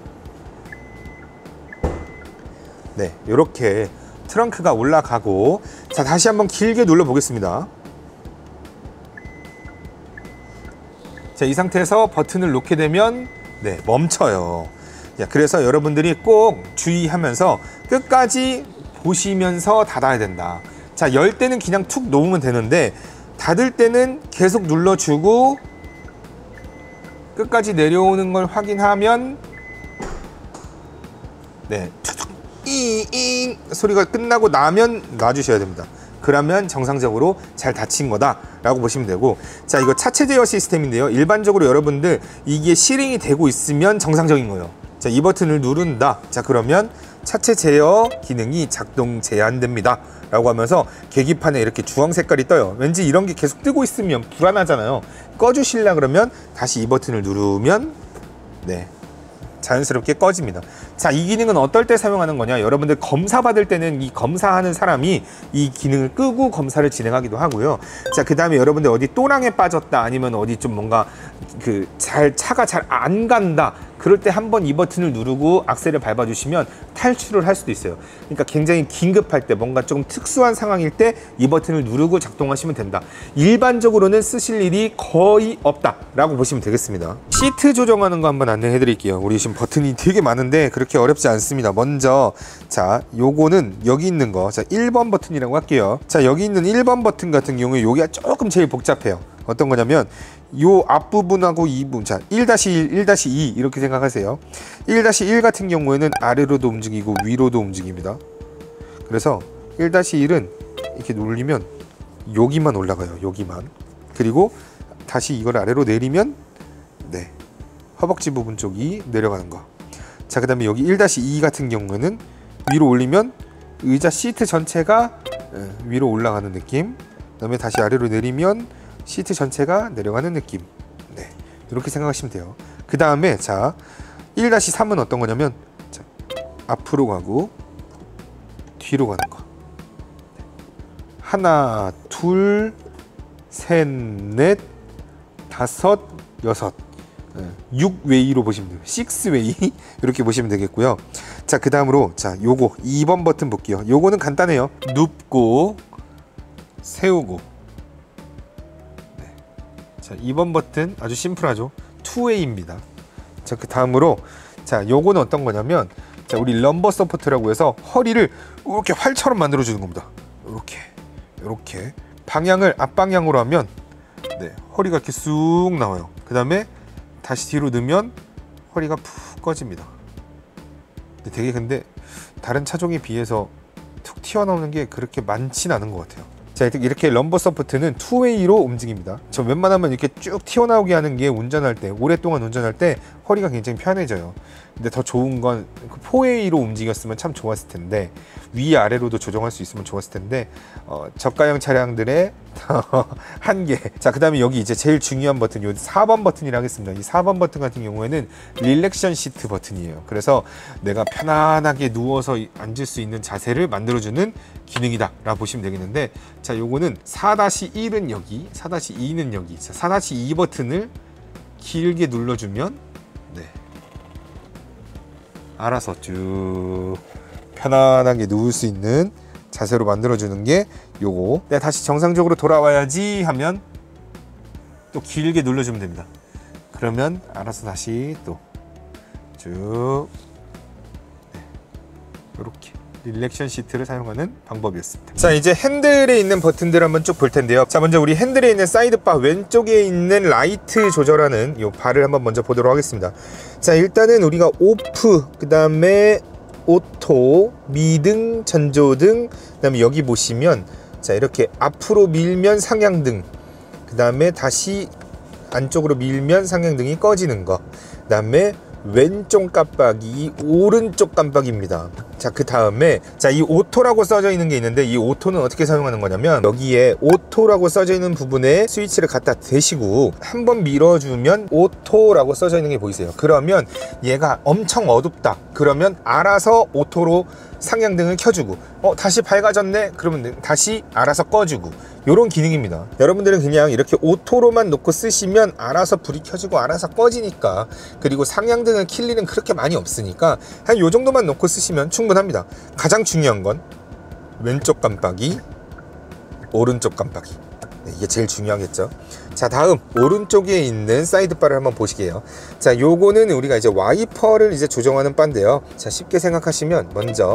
네, 이렇게 트렁크가 올라가고. 자, 다시 한번 길게 눌러 보겠습니다. 자, 이 상태에서 버튼을 놓게 되면 네, 멈춰요. 자, 그래서 여러분들이 꼭 주의하면서 끝까지 보시면서 닫아야 된다. 자, 열 때는 그냥 툭 놓으면 되는데, 닫을 때는 계속 눌러주고 끝까지 내려오는 걸 확인하면 네, 잉잉 소리가 끝나고 나면 놔주셔야 됩니다. 그러면 정상적으로 잘 닫힌 거다 라고 보시면 되고, 자, 이거 차체 제어 시스템인데요, 일반적으로 여러분들 이게 실행이 되고 있으면 정상적인 거예요. 자, 이 버튼을 누른다. 자, 그러면 차체 제어 기능이 작동 제한됩니다 라고 하면서 계기판에 이렇게 주황 색깔이 떠요. 왠지 이런 게 계속 뜨고 있으면 불안하잖아요. 꺼주실라 그러면 다시 이 버튼을 누르면 네, 자연스럽게 꺼집니다. 자, 이 기능은 어떨 때 사용하는 거냐, 여러분들 검사 받을 때는 이 검사하는 사람이 이 기능을 끄고 검사를 진행하기도 하고요. 자, 그 다음에 여러분들 어디 또랑에 빠졌다, 아니면 어디 좀 뭔가 그 잘 차가 잘 안 간다, 그럴 때 한번 이 버튼을 누르고 악셀을 밟아주시면 탈출을 할 수도 있어요. 그러니까 굉장히 긴급할 때, 뭔가 좀 특수한 상황일 때 이 버튼을 누르고 작동하시면 된다. 일반적으로는 쓰실 일이 거의 없다 라고 보시면 되겠습니다. 시트 조정하는 거 한번 안내해 드릴게요. 우리 지금 버튼이 되게 많은데 그렇게 어렵지 않습니다. 먼저 자, 요거는 여기 있는 거, 자, 일 번 버튼이라고 할게요. 자, 여기 있는 일 번 버튼 같은 경우에 여기가 조금 제일 복잡해요. 어떤 거냐면 요 앞부분하고 이 부분, 자, 일 다시 일, 일 다시 이 이렇게 생각하세요. 일 다시 일 같은 경우에는 아래로도 움직이고 위로도 움직입니다. 그래서 일 다시 일은 이렇게 눌리면 여기만 올라가요. 여기만. 그리고 다시 이걸 아래로 내리면 네, 허벅지 부분 쪽이 내려가는 거. 자, 그 다음에 여기 일 다시 이 같은 경우에는 위로 올리면 의자 시트 전체가 위로 올라가는 느낌. 그 다음에 다시 아래로 내리면 시트 전체가 내려가는 느낌. 네, 이렇게 생각하시면 돼요. 그 다음에 자, 일 다시 삼은 어떤 거냐면 자, 앞으로 가고 뒤로 가는 거. 하나, 둘, 셋, 넷, 다섯, 여섯, 육 웨이로 보시면 돼요. 육 웨이 이렇게 보시면 되겠고요. 자, 그 다음으로 자, 요거 이 번 버튼 볼게요. 요거는 간단해요. 눕고 세우고. 네. 자, 이 번 버튼 아주 심플하죠. 투 웨이입니다. 자, 그 다음으로 자, 요거는 어떤 거냐면 자, 우리 럼버 서포트라고 해서 허리를 이렇게 활처럼 만들어 주는 겁니다. 이렇게 이렇게 방향을 앞방향으로 하면 네, 허리가 이렇게 쑥 나와요. 그 다음에 다시 뒤로 넣으면 허리가 푹 꺼집니다. 되게 근데 다른 차종에 비해서 툭 튀어나오는 게 그렇게 많진 않은 것 같아요. 자, 이렇게 럼버 서포트는 투 웨이로 움직입니다. 저 웬만하면 이렇게 쭉 튀어나오게 하는 게 운전할 때, 오랫동안 운전할 때 허리가 굉장히 편해져요. 근데 더 좋은 건 포 웨이로 움직였으면 참 좋았을 텐데, 위아래로도 조정할 수 있으면 좋았을 텐데 어, 저가형 차량들의 한계. 자, 그 다음에 여기 이제 제일 중요한 버튼, 요 사 번 버튼이라 하겠습니다. 이 사 번 버튼 같은 경우에는 릴렉션 시트 버튼이에요. 그래서 내가 편안하게 누워서 앉을 수 있는 자세를 만들어주는 기능이다 라고 보시면 되겠는데, 자, 요거는 사 다시 일은 여기, 사 다시 이는 여기. 자, 사 다시 이 버튼을 길게 눌러주면 네, 알아서 쭉 편안하게 누울 수 있는 자세로 만들어주는 게 요거. 내가 다시 정상적으로 돌아와야지 하면 또 길게 눌러주면 됩니다. 그러면 알아서 다시 또 쭉 네, 이렇게 릴렉션 시트를 사용하는 방법이었습니다. 자, 이제 핸들에 있는 버튼들 한번 쭉 볼 텐데요. 자, 먼저 우리 핸들에 있는 사이드바 왼쪽에 있는 라이트 조절하는 요 바를 한번 먼저 보도록 하겠습니다. 자, 일단은 우리가 오프, 그 다음에 오토, 미등, 전조등, 그 다음에 여기 보시면 자, 이렇게 앞으로 밀면 상향등, 그 다음에 다시 안쪽으로 밀면 상향등이 꺼지는 거, 그 다음에 왼쪽 깜빡이, 오른쪽 깜빡이입니다. 자, 그 다음에 자, 이 오토라고 써져 있는 게 있는데, 이 오토는 어떻게 사용하는 거냐면 여기에 오토라고 써져 있는 부분에 스위치를 갖다 대시고 한번 밀어주면 오토라고 써져 있는 게 보이세요? 그러면 얘가 엄청 어둡다, 그러면 알아서 오토로 상향등을 켜주고, 어 다시 밝아졌네, 그러면 다시 알아서 꺼주고, 요런 기능입니다. 여러분들은 그냥 이렇게 오토로만 놓고 쓰시면 알아서 불이 켜지고 알아서 꺼지니까, 그리고 상향등을 킬 일은 그렇게 많이 없으니까 한 요 정도만 놓고 쓰시면 충분합니다. 가장 중요한 건 왼쪽 깜빡이, 오른쪽 깜빡이. 네, 이게 제일 중요하겠죠. 자, 다음 오른쪽에 있는 사이드바를 한번 보시게요. 자, 요거는 우리가 이제 와이퍼를 이제 조정하는 바인데요. 자, 쉽게 생각하시면 먼저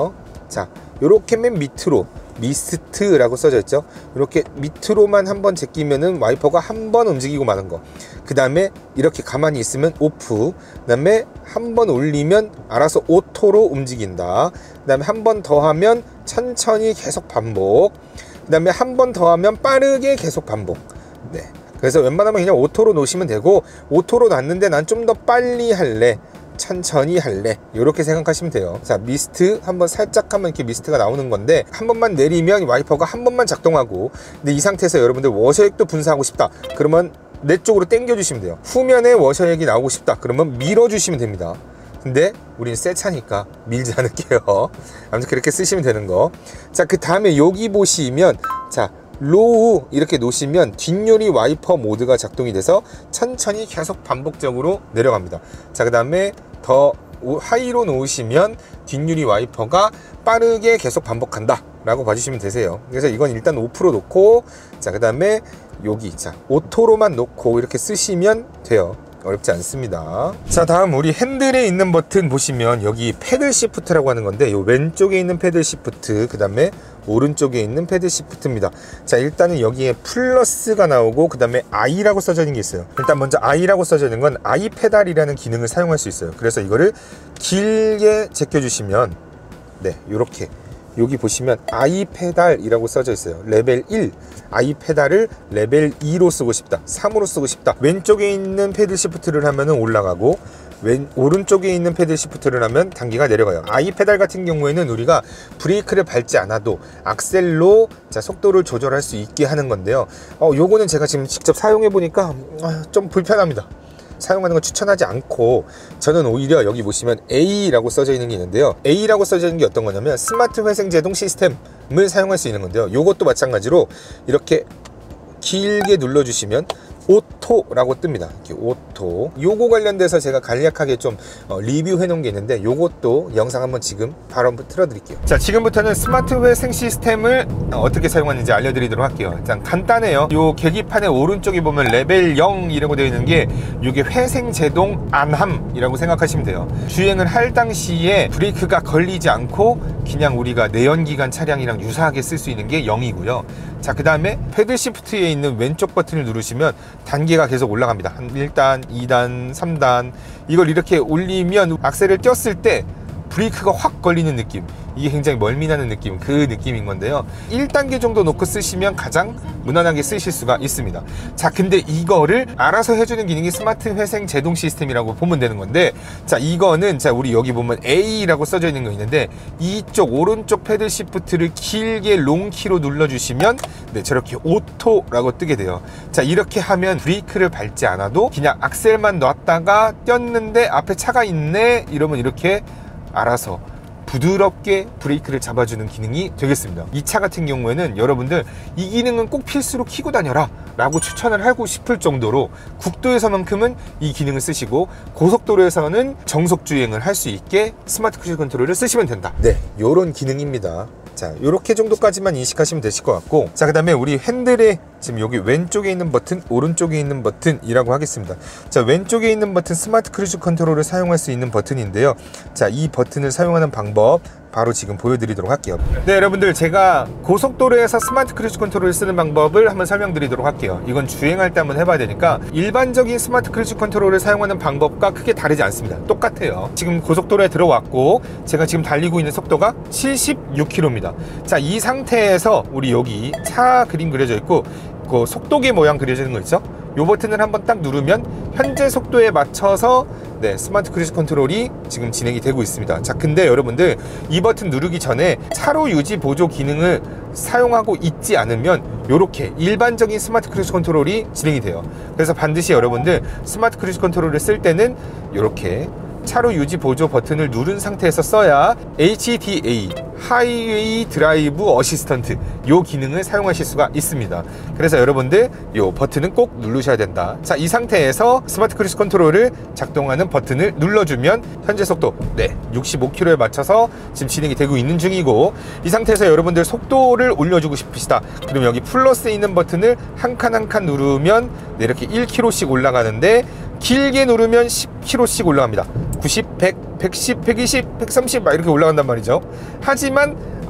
자, 요렇게 맨 밑으로 미스트라고 써져 있죠. 이렇게 밑으로만 한번 제끼면은 와이퍼가 한 번 움직이고 마는 거. 그 다음에 이렇게 가만히 있으면 오프. 그 다음에 한 번 올리면 알아서 오토로 움직인다. 그 다음에 한 번 더 하면 천천히 계속 반복. 그 다음에 한 번 더 하면 빠르게 계속 반복. 네. 그래서 웬만하면 그냥 오토로 놓으시면 되고, 오토로 놨는데 난 좀 더 빨리 할래, 천천히 할래, 이렇게 생각하시면 돼요. 자, 미스트 한번 살짝 하면 이렇게 미스트가 나오는 건데, 한 번만 내리면 와이퍼가 한 번만 작동하고, 근데 이 상태에서 여러분들 워셔액도 분사하고 싶다 그러면 내 쪽으로 당겨 주시면 돼요. 후면에 워셔액이 나오고 싶다 그러면 밀어 주시면 됩니다. 근데 우린 새 차니까 밀지 않을게요. 아무튼 그렇게 쓰시면 되는 거. 자, 그 다음에 여기 보시면, 자, 로우 이렇게 놓으시면 뒷유리 와이퍼 모드가 작동이 돼서 천천히 계속 반복적으로 내려갑니다. 자, 그 다음에 더 하이로 놓으시면 뒷유리 와이퍼가 빠르게 계속 반복한다 라고 봐주시면 되세요. 그래서 이건 일단 오프로 놓고, 자, 그 다음에 여기 자 오토로만 놓고 이렇게 쓰시면 돼요. 어렵지 않습니다. 자, 다음 우리 핸들에 있는 버튼 보시면 여기 패들 시프트라고 하는 건데, 요 왼쪽에 있는 패들 시프트, 그 다음에 오른쪽에 있는 패들 시프트입니다. 자, 일단은 여기에 플러스가 나오고 그 다음에 I라고 써져 있는 게 있어요. 일단 먼저 I라고 써져 있는 건 I 페달이라는 기능을 사용할 수 있어요. 그래서 이거를 길게 제껴주시면, 네, 요렇게 여기 보시면 I 페달이라고 써져 있어요. 레벨 일, I 페달을 레벨 이로 쓰고 싶다, 삼으로 쓰고 싶다. 왼쪽에 있는 패들 시프트를 하면은 올라가고, 왼 오른쪽에 있는 패들 시프트를 하면 단계가 내려가요. I 페달 같은 경우에는 우리가 브레이크를 밟지 않아도 악셀로 자 속도를 조절할 수 있게 하는 건데요. 어, 요거는 제가 지금 직접 사용해 보니까 아, 좀 불편합니다. 사용하는 걸 추천하지 않고, 저는 오히려 여기 보시면 A라고 써져 있는 게 있는데요. A라고 써져 있는 게 어떤 거냐면 스마트 회생 제동 시스템을 사용할 수 있는 건데요. 요것도 마찬가지로 이렇게 길게 눌러주시면 오토라고 뜹니다. 이렇게 오토. 요거 관련돼서 제가 간략하게 좀 어, 리뷰해 놓은 게 있는데, 요것도 영상 한번 지금 바로 한번 틀어 드릴게요. 자, 지금부터는 스마트 회생 시스템을 어떻게 사용하는지 알려드리도록 할게요. 일단 간단해요. 요 계기판의 오른쪽에 보면 레벨 영이라고 되어 있는 게, 요게 회생 제동 안함이라고 생각하시면 돼요. 주행을 할 당시에 브레이크가 걸리지 않고 그냥 우리가 내연기관 차량이랑 유사하게 쓸 수 있는 게 영이고요. 자, 그 다음에 패들 시프트에 있는 왼쪽 버튼을 누르시면 단계가 계속 올라갑니다. 한 일 단, 이 단, 삼 단. 이걸 이렇게 올리면 악셀을 띄었을 때 브레이크가 확 걸리는 느낌, 이게 굉장히 멀미나는 느낌, 그 느낌인 건데요. 일 단계 정도 놓고 쓰시면 가장 무난하게 쓰실 수가 있습니다. 자, 근데 이거를 알아서 해주는 기능이 스마트 회생 제동 시스템이라고 보면 되는 건데, 자, 이거는 자 우리 여기 보면 A라고 써져 있는 거 있는데, 이쪽 오른쪽 패들 시프트를 길게 롱키로 눌러주시면 네, 저렇게 오토라고 뜨게 돼요. 자, 이렇게 하면 브레이크를 밟지 않아도 그냥 악셀만 놨다가 띄었는데 앞에 차가 있네 이러면 이렇게 알아서 부드럽게 브레이크를 잡아주는 기능이 되겠습니다. 이 차 같은 경우에는 여러분들 이 기능은 꼭 필수로 켜고 다녀라 라고 추천을 하고 싶을 정도로, 국도에서만큼은 이 기능을 쓰시고 고속도로에서는 정속 주행을 할 수 있게 스마트 크루즈 컨트롤을 쓰시면 된다. 네, 요런 기능입니다. 자, 요렇게 정도까지만 인식하시면 되실 것 같고, 자, 그 다음에 우리 핸들에 지금 여기 왼쪽에 있는 버튼, 오른쪽에 있는 버튼이라고 하겠습니다. 자, 왼쪽에 있는 버튼 스마트 크루즈 컨트롤을 사용할 수 있는 버튼인데요. 자, 이 버튼을 사용하는 방법 바로 지금 보여드리도록 할게요. 네, 여러분들, 제가 고속도로에서 스마트 크루즈 컨트롤을 쓰는 방법을 한번 설명드리도록 할게요. 이건 주행할 때 한번 해봐야 되니까, 일반적인 스마트 크루즈 컨트롤을 사용하는 방법과 크게 다르지 않습니다. 똑같아요. 지금 고속도로에 들어왔고 제가 지금 달리고 있는 속도가 칠십육 킬로미터입니다. 자, 이 상태에서 우리 여기 차 그림 그려져 있고 그 속도계 모양 그려져 있는 거 있죠? 이 버튼을 한번 딱 누르면 현재 속도에 맞춰서 네, 스마트 크루즈 컨트롤이 지금 진행이 되고 있습니다. 자, 근데 여러분들 이 버튼 누르기 전에 차로 유지 보조 기능을 사용하고 있지 않으면 이렇게 일반적인 스마트 크루즈 컨트롤이 진행이 돼요. 그래서 반드시 여러분들 스마트 크루즈 컨트롤을 쓸 때는 이렇게 차로 유지 보조 버튼을 누른 상태에서 써야 에이치 디 에이, 하이웨이 드라이브 어시스턴트, 요 기능을 사용하실 수가 있습니다. 그래서 여러분들 요 버튼은 꼭 누르셔야 된다. 자, 이 상태에서 스마트 크루즈 컨트롤을 작동하는 버튼을 눌러주면 현재 속도 네, 육십오 킬로미터에 맞춰서 지금 진행이 되고 있는 중이고, 이 상태에서 여러분들 속도를 올려주고 싶으시다. 그럼 여기 플러스에 있는 버튼을 한 칸 한 칸 누르면 네, 이렇게 일 킬로미터씩 올라가는데, 길게 누르면 십 킬로미터씩 올라갑니다. 구십, 백, 백십, 백이십, 백삼십 막 이렇게 올라간단 말이죠. 하지만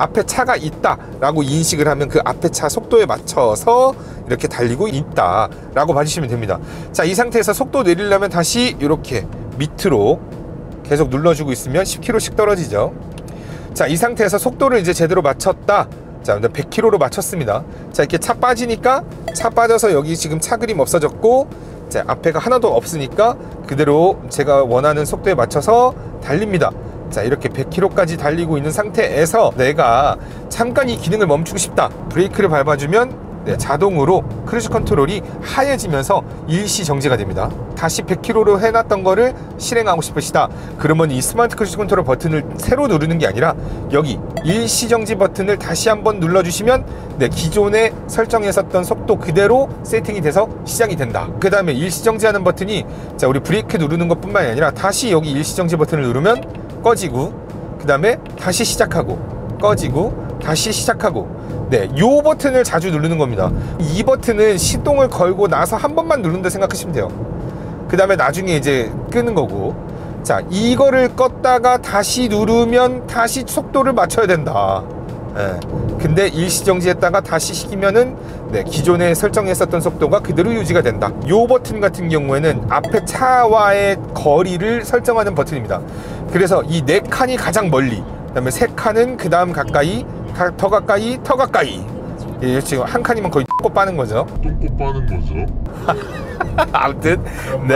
앞에 차가 있다 라고 인식을 하면 그 앞에 차 속도에 맞춰서 이렇게 달리고 있다 라고 봐주시면 됩니다. 자, 이 상태에서 속도 내리려면 다시 이렇게 밑으로 계속 눌러주고 있으면 십 킬로미터씩 떨어지죠. 자, 이 상태에서 속도를 이제 제대로 맞췄다. 자, 백 킬로미터로 맞췄습니다. 자, 이렇게 차 빠지니까 차 빠져서 여기 지금 차 그림 없어졌고, 자, 앞에가 하나도 없으니까 그대로 제가 원하는 속도에 맞춰서 달립니다. 자, 이렇게 백 킬로미터까지 달리고 있는 상태에서 내가 잠깐 이 기능을 멈추고 싶다. 브레이크를 밟아주면 네, 자동으로 크루즈 컨트롤이 하얘지면서 일시 정지가 됩니다. 다시 백 킬로미터로 해놨던 거를 실행하고 싶으시다. 그러면 이 스마트 크루즈 컨트롤 버튼을 새로 누르는 게 아니라 여기 일시 정지 버튼을 다시 한번 눌러주시면 네, 기존에 설정했었던 속도 그대로 세팅이 돼서 시작이 된다. 그 다음에 일시 정지하는 버튼이 자, 우리 브레이크 누르는 것 뿐만이 아니라 다시 여기 일시 정지 버튼을 누르면 꺼지고, 그 다음에 다시 시작하고, 꺼지고, 다시 시작하고. 네, 요 버튼을 자주 누르는 겁니다. 이 버튼은 시동을 걸고 나서 한 번만 누른다 생각하시면 돼요. 그 다음에 나중에 이제 끄는 거고. 자, 이거를 껐다가 다시 누르면 다시 속도를 맞춰야 된다. 네. 근데 일시정지했다가 다시 시키면은 네, 기존에 설정했었던 속도가 그대로 유지가 된다. 요 버튼 같은 경우에는 앞에 차와의 거리를 설정하는 버튼입니다. 그래서 이 네 칸이 가장 멀리, 그 다음에 세 칸은 그 다음 가까이, 더 가까이, 더 가까이. 예, 지금 한 칸이면 거의 똥꼬 빠는 거죠. 똥꼬 빠는 거죠. 아무튼 네.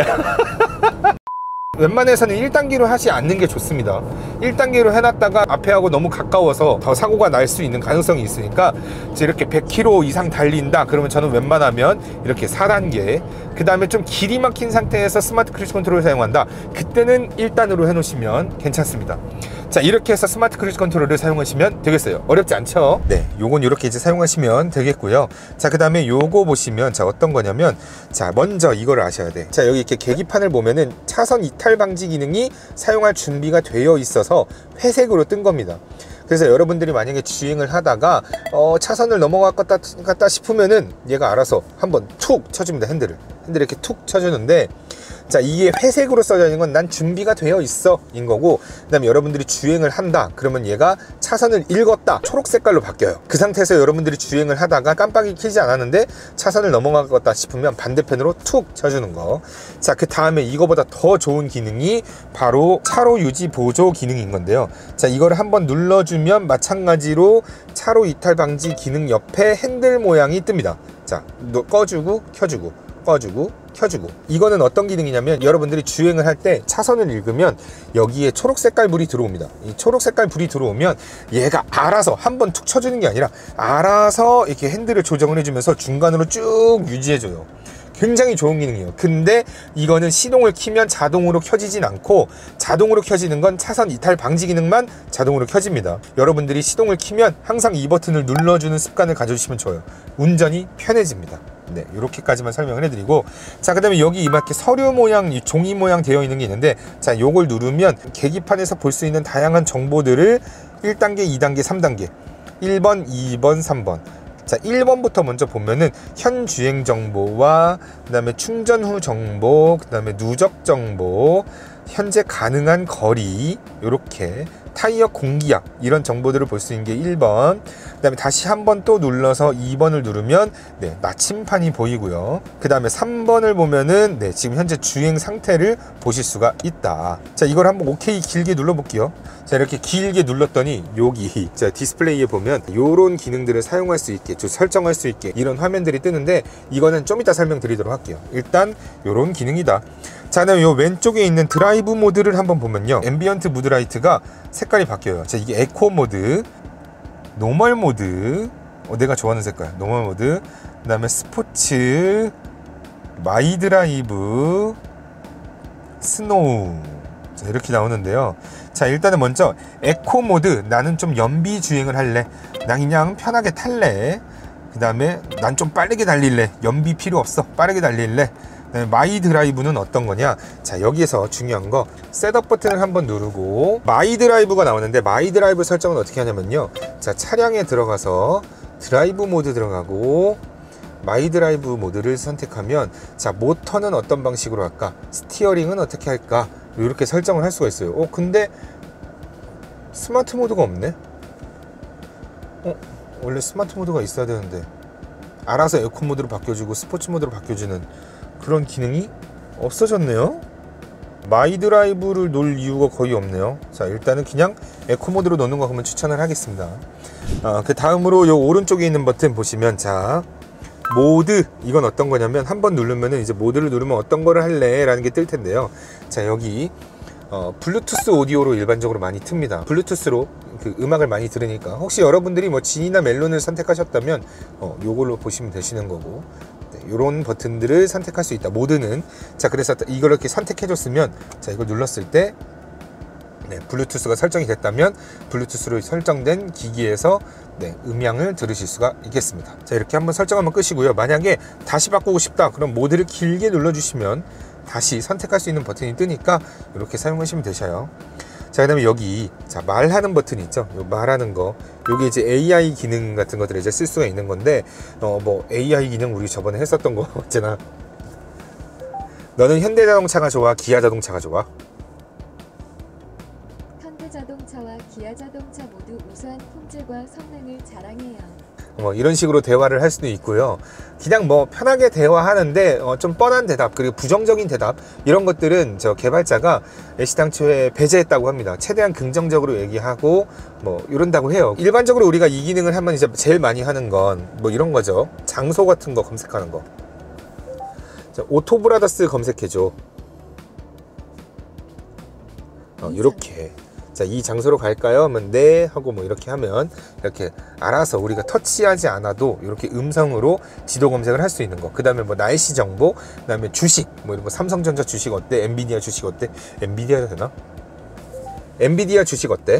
웬만해서는 일 단계로 하지 않는 게 좋습니다. 일 단계로 해놨다가 앞에하고 너무 가까워서 더 사고가 날 수 있는 가능성이 있으니까 이제 이렇게 백 킬로미터 이상 달린다 그러면 저는 웬만하면 이렇게 사 단계, 그 다음에 좀 길이 막힌 상태에서 스마트 크루즈 컨트롤을 사용한다, 그때는 일 단으로 해놓으시면 괜찮습니다. 자, 이렇게 해서 스마트 크루즈 컨트롤을 사용하시면 되겠어요. 어렵지 않죠? 네, 요건 이렇게 이제 사용하시면 되겠고요. 자, 그 다음에 요거 보시면 자, 어떤 거냐면, 자, 먼저 이거를 아셔야 돼. 자, 여기 이렇게 계기판을 보면은 차선 이탈 방지 기능이 사용할 준비가 되어 있어서 회색으로 뜬 겁니다. 그래서 여러분들이 만약에 주행을 하다가 어, 차선을 넘어갔다 싶으면은 얘가 알아서 한번 툭 쳐줍니다. 핸들을 핸들 이렇게 툭 쳐주는데, 자, 이게 회색으로 써져 있는 건 난 준비가 되어 있어 인 거고, 그 다음에 여러분들이 주행을 한다 그러면 얘가 차선을 읽었다 초록 색깔로 바뀌어요. 그 상태에서 여러분들이 주행을 하다가 깜빡이 켜지 않았는데 차선을 넘어갔다 싶으면 반대편으로 툭 쳐주는 거. 자, 그 다음에 이거보다 더 좋은 기능이 바로 차로 유지 보조 기능인 건데요. 자, 이거를 한번 눌러주면 마찬가지로 차로 이탈 방지 기능 옆에 핸들 모양이 뜹니다. 자, 꺼주고 켜주고 꺼주고 켜주고. 이거는 어떤 기능이냐면, 여러분들이 주행을 할 때 차선을 읽으면 여기에 초록 색깔 불이 들어옵니다. 이 초록 색깔 불이 들어오면 얘가 알아서 한번 툭 쳐주는 게 아니라 알아서 이렇게 핸들을 조정을 해주면서 중간으로 쭉 유지해줘요. 굉장히 좋은 기능이에요. 근데 이거는 시동을 키면 자동으로 켜지진 않고, 자동으로 켜지는 건 차선 이탈 방지 기능만 자동으로 켜집니다. 여러분들이 시동을 키면 항상 이 버튼을 눌러주는 습관을 가져주시면 좋아요. 운전이 편해집니다. 네, 이렇게까지만 설명을 해드리고, 자, 그 다음에 여기 이렇게 서류 모양, 종이 모양 되어 있는 게 있는데, 자, 요걸 누르면 계기판에서 볼 수 있는 다양한 정보들을 일 단계, 이 단계, 삼 단계, 일 번, 이 번, 삼 번. 자, 일 번부터 먼저 보면은 현 주행 정보와 그 다음에 충전 후 정보, 그 다음에 누적 정보, 현재 가능한 거리, 요렇게 타이어 공기압, 이런 정보들을 볼 수 있는 게 일 번. 그 다음에 다시 한 번 또 눌러서 이 번을 누르면 네, 나침판이 보이고요. 그 다음에 삼 번을 보면은 네, 지금 현재 주행 상태를 보실 수가 있다. 자, 이걸 한번 오케이 길게 눌러 볼게요. 자, 이렇게 길게 눌렀더니 여기 자, 디스플레이에 보면 요런 기능들을 사용할 수 있게, 좀 설정할 수 있게 이런 화면들이 뜨는데, 이거는 좀 이따 설명드리도록 할게요. 일단 요런 기능이다. 자, 그다음에 요 왼쪽에 있는 드라이브 모드를 한번 보면요, 앰비언트 무드라이트가 색깔이 바뀌어요. 자, 이게 에코 모드, 노멀 모드, 어, 내가 좋아하는 색깔 노멀 모드, 그 다음에 스포츠, 마이 드라이브, 스노우. 자, 이렇게 나오는데요. 자, 일단은 먼저 에코 모드, 나는 좀 연비 주행을 할래, 나 그냥 편하게 탈래, 그 다음에 난 좀 빠르게 달릴래, 연비 필요 없어, 빠르게 달릴래. 마이 드라이브는 어떤 거냐, 자, 여기에서 중요한 거 셋업 버튼을 한번 누르고 마이 드라이브가 나오는데, 마이 드라이브 설정은 어떻게 하냐면요, 자, 차량에 들어가서 드라이브 모드 들어가고 마이 드라이브 모드를 선택하면, 자, 모터는 어떤 방식으로 할까, 스티어링은 어떻게 할까, 이렇게 설정을 할 수가 있어요. 어, 근데 스마트 모드가 없네. 어? 원래 스마트 모드가 있어야 되는데 알아서 에코 모드로 바뀌어주고 스포츠 모드로 바뀌어주는 그런 기능이 없어졌네요. 마이드라이브를 놓을 이유가 거의 없네요. 자, 일단은 그냥 에코 모드로 놓는 거 그러면 추천을 하겠습니다. 아, 그 다음으로 요 오른쪽에 있는 버튼 보시면, 자, 모드, 이건 어떤 거냐면 한번 누르면은 이제 모드를 누르면 어떤 거를 할래 라는 게 뜰 텐데요. 자, 여기 어, 블루투스 오디오로 일반적으로 많이 틉니다. 블루투스로 그 음악을 많이 들으니까 혹시 여러분들이 뭐 진이나 멜론을 선택하셨다면 어, 요걸로 보시면 되시는 거고, 네, 요런 버튼들을 선택할 수 있다. 모드는, 자, 그래서 이걸 이렇게 선택해 줬으면, 자, 이걸 눌렀을 때 네, 블루투스가 설정이 됐다면 블루투스로 설정된 기기에서 네, 음향을 들으실 수가 있겠습니다. 자, 이렇게 한번 설정 한번 끄시고요. 만약에 다시 바꾸고 싶다 그럼 모드를 길게 눌러주시면 다시 선택할 수 있는 버튼이 뜨니까 이렇게 사용하시면 되셔요. 자, 그 다음에 여기, 자, 말하는 버튼이 있죠. 요 말하는 거, 요게 이제 에이아이 기능 같은 것들을 이제 쓸 수가 있는 건데, 어, 뭐 에이아이 기능 우리 저번에 했었던 거 있잖아. 너는 현대자동차가 좋아, 기아자동차가 좋아? 현대자동차와 기아자동차 모두 우수한 품질과 성능을 자랑해요. 뭐 이런 식으로 대화를 할 수도 있고요. 그냥 뭐 편하게 대화하는데 어, 좀 뻔한 대답, 그리고 부정적인 대답, 이런 것들은 저 개발자가 애시당초에 배제했다고 합니다. 최대한 긍정적으로 얘기하고 뭐 이런다고 해요. 일반적으로 우리가 이 기능을 하면 이제 제일 많이 하는 건 뭐 이런 거죠. 장소 같은 거 검색하는 거. 자, 오토브라더스 검색해줘. 어, 이렇게. 자, 이 장소로 갈까요? 하면 네 하고 뭐 이렇게 하면 이렇게 알아서 우리가 터치하지 않아도 이렇게 음성으로 지도 검색을 할 수 있는 거. 그 다음에 뭐 날씨 정보, 그 다음에 주식, 뭐 이런 거, 삼성전자 주식 어때? 엔비디아 주식 어때? 엔비디아 되나? 엔비디아 주식 어때?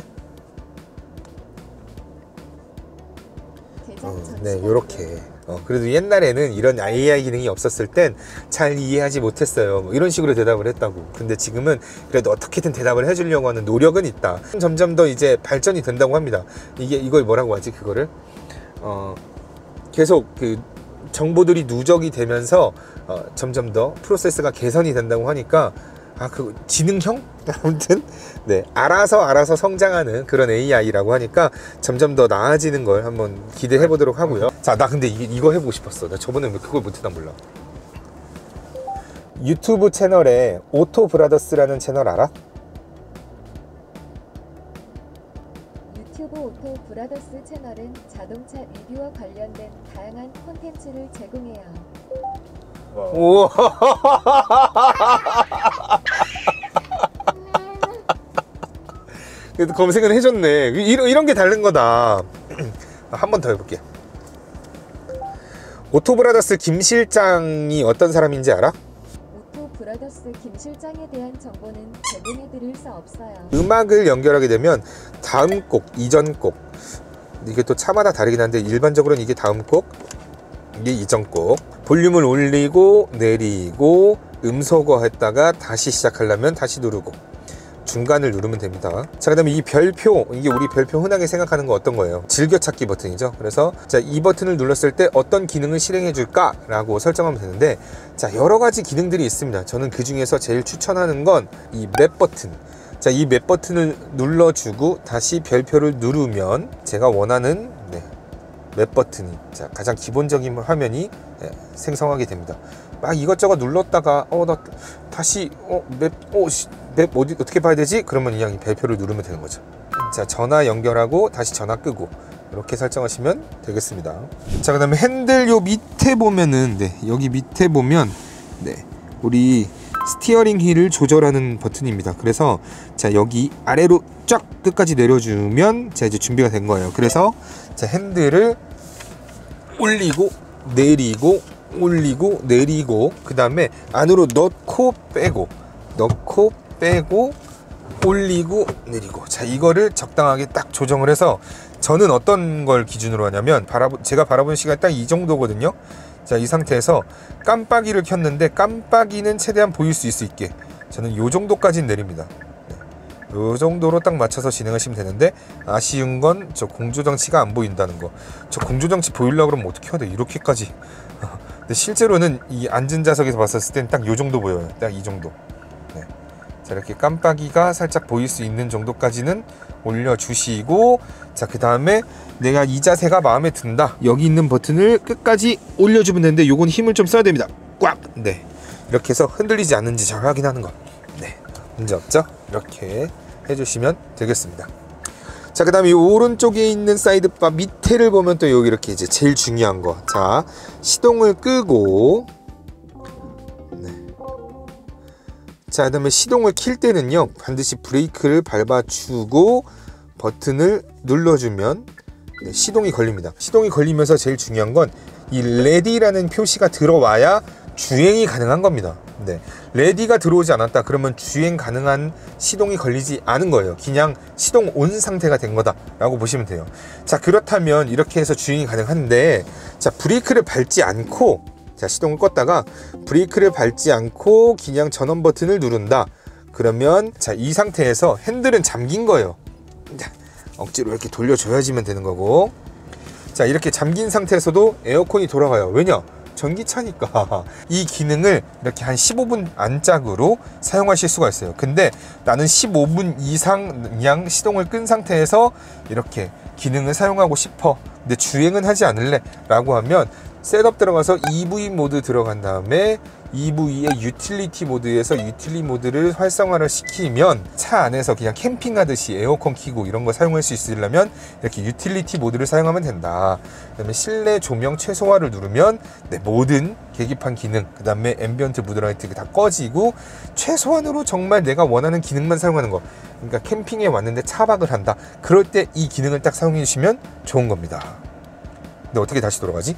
어, 네, 요렇게. 어, 그래도 옛날에는 이런 에이아이 기능이 없었을 땐 잘 이해하지 못했어요. 뭐 이런 식으로 대답을 했다고. 근데 지금은 그래도 어떻게든 대답을 해주려고 하는 노력은 있다. 점점 더 이제 발전이 된다고 합니다. 이게, 이걸 뭐라고 하지, 그거를? 어, 계속 그 정보들이 누적이 되면서 어, 점점 더 프로세스가 개선이 된다고 하니까, 아, 그 지능형? 아무튼 네, 알아서 알아서 성장하는 그런 에이아이라고 하니까 점점 더 나아지는 걸 한번 기대해 보도록 하고요. 자, 나 근데 이, 이거 해보고 싶었어. 나 저번에 왜 그걸 못했나 몰라. 유튜브 채널에 오토 브라더스라는 채널 알아? 유튜브 오토 브라더스 채널은 자동차 리뷰와 관련된 다양한 콘텐츠를 제공해요. 우와. 그래도 검색을 해줬네. 이런, 이런 게 다른 거다. 한 번 더 해볼게. 오토브라더스 김 실장이 어떤 사람인지 알아? 오토 브라더스 김 실장에 대한 정보는 제공해 드릴 수 없어요. 음악을 연결하게 되면 다음 곡, 이전 곡, 이게 또 차마다 다르긴 한데 일반적으로는 이게 다음 곡, 이게 이전 곡, 볼륨을 올리고 내리고 음소거 했다가 다시 시작하려면 다시 누르고 중간을 누르면 됩니다. 자, 그 다음에 이 별표, 이게 우리 별표 흔하게 생각하는 거 어떤 거예요? 즐겨찾기 버튼이죠. 그래서 자, 이 버튼을 눌렀을 때 어떤 기능을 실행해 줄까? 라고 설정하면 되는데, 자, 여러 가지 기능들이 있습니다. 저는 그 중에서 제일 추천하는 건 이 맵 버튼. 자, 이 맵 버튼을 눌러주고 다시 별표를 누르면 제가 원하는 네, 맵 버튼이, 자, 가장 기본적인 화면이 네, 생성하게 됩니다. 막 이것저것 눌렀다가 어 나 다시 어맵어 맵 어디 어떻게 봐야 되지? 그러면 그냥 이 별표를 누르면 되는 거죠. 자, 전화 연결하고 다시 전화 끄고 이렇게 설정하시면 되겠습니다. 자, 그다음에 핸들 요 밑에 보면은 네, 여기 밑에 보면 네, 우리 스티어링 휠을 조절하는 버튼입니다. 그래서 자, 여기 아래로 쫙 끝까지 내려주면 자, 이제 준비가 된 거예요. 그래서 자, 핸들을 올리고 내리고 올리고 내리고 그 다음에 안으로 넣고 빼고 넣고 빼고 올리고 내리고, 자, 이거를 적당하게 딱 조정을 해서 저는 어떤 걸 기준으로 하냐면 바라보, 제가 바라보는 시간이 딱 이 정도거든요. 자, 이 상태에서 깜빡이를 켰는데 깜빡이는 최대한 보일 수 있게 저는 요 정도까지는 내립니다. 네. 요 정도로 딱 맞춰서 진행하시면 되는데, 아쉬운 건 저 공조장치가 안 보인다는 거. 저 공조장치 보이려고 그러면 어떻게 해야 돼? 이렇게까지. 근데 실제로는 이 앉은 좌석에서 봤었을 땐 딱 요 정도 보여요. 딱 이 정도. 네. 자, 이렇게 깜빡이가 살짝 보일 수 있는 정도까지는 올려주시고, 자, 그 다음에 내가 이 자세가 마음에 든다, 여기 있는 버튼을 끝까지 올려주면 되는데 요건 힘을 좀 써야 됩니다. 꽉! 네, 이렇게 해서 흔들리지 않는지 잘 확인하는 거. 네, 문제 없죠? 이렇게 해주시면 되겠습니다. 자, 그 다음에 이 오른쪽에 있는 사이드바 밑에를 보면 또 여기 이렇게 이제 제일 중요한 거. 자, 시동을 끄고, 네. 자, 그 다음에 시동을 킬 때는요, 반드시 브레이크를 밟아주고 버튼을 눌러주면 네, 시동이 걸립니다. 시동이 걸리면서 제일 중요한 건 이 레디라는 표시가 들어와야 주행이 가능한 겁니다. 네, 레디가 들어오지 않았다 그러면 주행 가능한 시동이 걸리지 않은 거예요. 그냥 시동 온 상태가 된 거다 라고 보시면 돼요. 자, 그렇다면 이렇게 해서 주행이 가능한데, 자, 브레이크를 밟지 않고, 자, 시동을 껐다가 브레이크를 밟지 않고 그냥 전원 버튼을 누른다 그러면, 자, 이 상태에서 핸들은 잠긴 거예요. 자, 억지로 이렇게 돌려줘야지만 되는 거고, 자, 이렇게 잠긴 상태에서도 에어컨이 돌아가요. 왜냐? 전기차니까. 이 기능을 이렇게 한 십오 분 안짝으로 사용하실 수가 있어요. 근데 나는 십오 분 이상 그냥 시동을 끈 상태에서 이렇게 기능을 사용하고 싶어, 근데 주행은 하지 않을래 라고 하면 셋업 들어가서 이브이 모드 들어간 다음에 이브이의 유틸리티 모드에서 유틸리 모드를 활성화를 시키면 차 안에서 그냥 캠핑하듯이 에어컨 켜고 이런 거 사용할 수 있으려면 이렇게 유틸리티 모드를 사용하면 된다. 그 다음에 실내 조명 최소화를 누르면 네, 모든 계기판 기능, 그 다음에 앰비언트 무드라이트 다 꺼지고 최소한으로 정말 내가 원하는 기능만 사용하는 거. 그러니까 캠핑에 왔는데 차박을 한다, 그럴 때 이 기능을 딱 사용해 주시면 좋은 겁니다. 근데 어떻게 다시 돌아가지?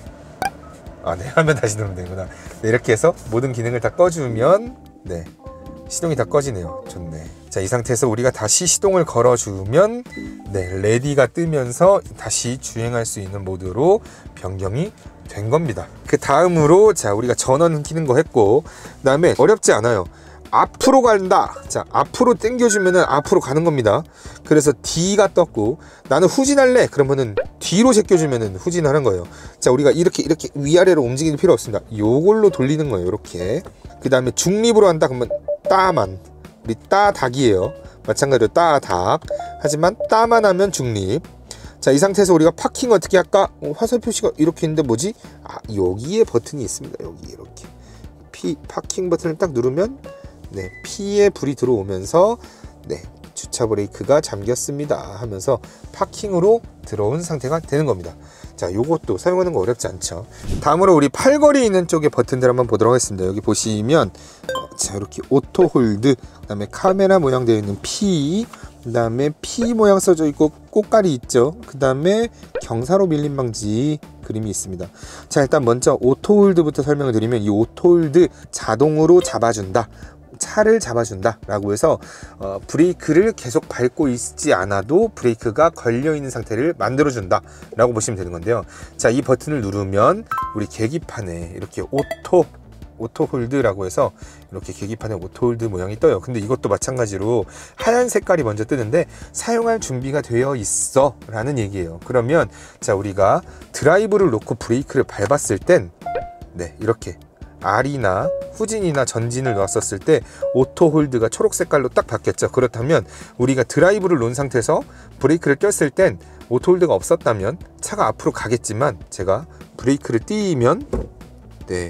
아, 네, 하면 다시 누르면 되는구나. 네, 이렇게 해서 모든 기능을 다 꺼주면 네, 시동이 다 꺼지네요. 좋네. 자, 이 상태에서 우리가 다시 시동을 걸어주면 네, 레디가 뜨면서 다시 주행할 수 있는 모드로 변경이 된 겁니다. 그 다음으로, 자, 우리가 전원 켜는 거 했고, 그 다음에 어렵지 않아요. 앞으로 간다. 자, 앞으로 당겨주면은 앞으로 가는 겁니다. 그래서 D가 떴고, 나는 후진할래 그러면은 뒤로 제껴주면은 후진하는 거예요. 자, 우리가 이렇게 이렇게 위아래로 움직일 필요 없습니다. 요걸로 돌리는 거예요. 이렇게. 그 다음에 중립으로 한다 그러면 따만, 우리 따닥이에요. 마찬가지로 따닥. 하지만 따만 하면 중립. 자, 이 상태에서 우리가 파킹 어떻게 할까? 어, 화살 표시가 이렇게 있는데 뭐지? 아, 여기에 버튼이 있습니다. 여기 이렇게 P 파킹 버튼을 딱 누르면 네, P에 불이 들어오면서 네, 주차 브레이크가 잠겼습니다 하면서 파킹으로 들어온 상태가 되는 겁니다. 자, 요것도 사용하는 거 어렵지 않죠. 다음으로 우리 팔걸이에 있는 쪽의 버튼들 한번 보도록 하겠습니다. 여기 보시면 어, 자, 이렇게 오토 홀드, 그 다음에 카메라 모양 되어 있는 P, 그 다음에 P 모양 써져 있고 꽃갈이 있죠. 그 다음에 경사로 밀림 방지 그림이 있습니다. 자, 일단 먼저 오토 홀드부터 설명을 드리면, 이 오토 홀드 자동으로 잡아준다, 차를 잡아준다 라고 해서 어, 브레이크를 계속 밟고 있지 않아도 브레이크가 걸려있는 상태를 만들어준다 라고 보시면 되는 건데요. 자, 이 버튼을 누르면 우리 계기판에 이렇게 오토 오토 홀드라고 해서 이렇게 계기판에 오토 홀드 모양이 떠요. 근데 이것도 마찬가지로 하얀 색깔이 먼저 뜨는데 사용할 준비가 되어 있어 라는 얘기예요. 그러면 자, 우리가 드라이브를 놓고 브레이크를 밟았을 땐 네, 이렇게 R이나 후진이나 전진을 놨었을 때 오토 홀드가 초록 색깔로 딱 바뀌었죠. 그렇다면 우리가 드라이브를 놓은 상태에서 브레이크를 꼈을 땐 오토 홀드가 없었다면 차가 앞으로 가겠지만, 제가 브레이크를 띄면 네,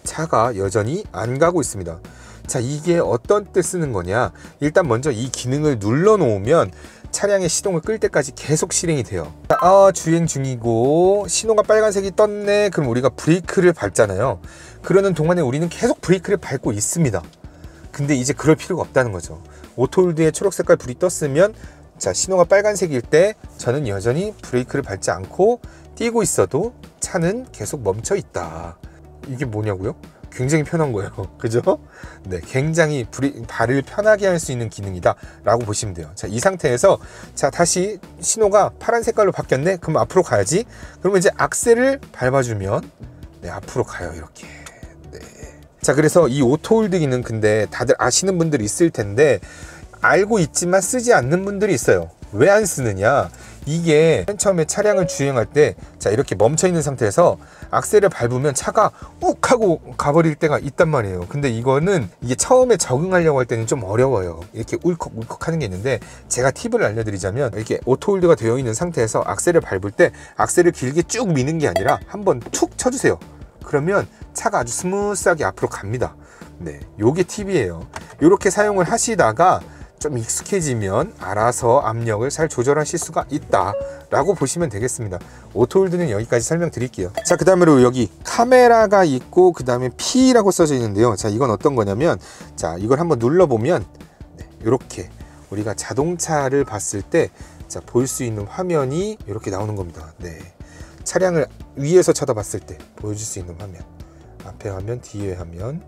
차가 여전히 안 가고 있습니다. 자, 이게 어떤 때 쓰는 거냐? 일단 먼저 이 기능을 눌러 놓으면 차량의 시동을 끌 때까지 계속 실행이 돼요. 아, 주행 중이고 신호가 빨간색이 떴네. 그럼 우리가 브레이크를 밟잖아요. 그러는 동안에 우리는 계속 브레이크를 밟고 있습니다. 근데 이제 그럴 필요가 없다는 거죠. 오토홀드에 초록색깔 불이 떴으면, 자, 신호가 빨간색일 때 저는 여전히 브레이크를 밟지 않고 뛰고 있어도 차는 계속 멈춰 있다. 이게 뭐냐고요? 굉장히 편한 거예요. 그죠? 네, 굉장히 브레, 발을 편하게 할 수 있는 기능이다 라고 보시면 돼요. 자, 이 상태에서 자, 다시 신호가 파란 색깔로 바뀌었네. 그럼 앞으로 가야지. 그러면 이제 악셀을 밟아주면 네, 앞으로 가요. 이렇게. 네. 자, 그래서 이 오토홀드 기능, 근데 다들 아시는 분들이 있을 텐데 알고 있지만 쓰지 않는 분들이 있어요. 왜 안 쓰느냐? 이게 맨 처음에 차량을 주행할 때 자 이렇게 멈춰 있는 상태에서 악셀을 밟으면 차가 욱 하고 가버릴 때가 있단 말이에요. 근데 이거는 이게 처음에 적응하려고 할 때는 좀 어려워요. 이렇게 울컥 울컥 하는 게 있는데, 제가 팁을 알려드리자면 이렇게 오토홀드가 되어 있는 상태에서 악셀을 밟을 때 악셀을 길게 쭉 미는 게 아니라 한번 툭 쳐주세요. 그러면 차가 아주 스무스하게 앞으로 갑니다. 네, 요게 팁이에요. 이렇게 사용을 하시다가 좀 익숙해지면 알아서 압력을 잘 조절하실 수가 있다 라고 보시면 되겠습니다. 오토홀드는 여기까지 설명드릴게요. 자, 그 다음으로 여기 카메라가 있고 그 다음에 P라고 써져 있는데요. 자, 이건 어떤 거냐면, 자, 이걸 한번 눌러보면 네, 이렇게 우리가 자동차를 봤을 때 자, 볼 수 있는 화면이 이렇게 나오는 겁니다. 네, 차량을 위에서 쳐다봤을 때 보여줄 수 있는 화면, 앞에 화면, 뒤에 화면,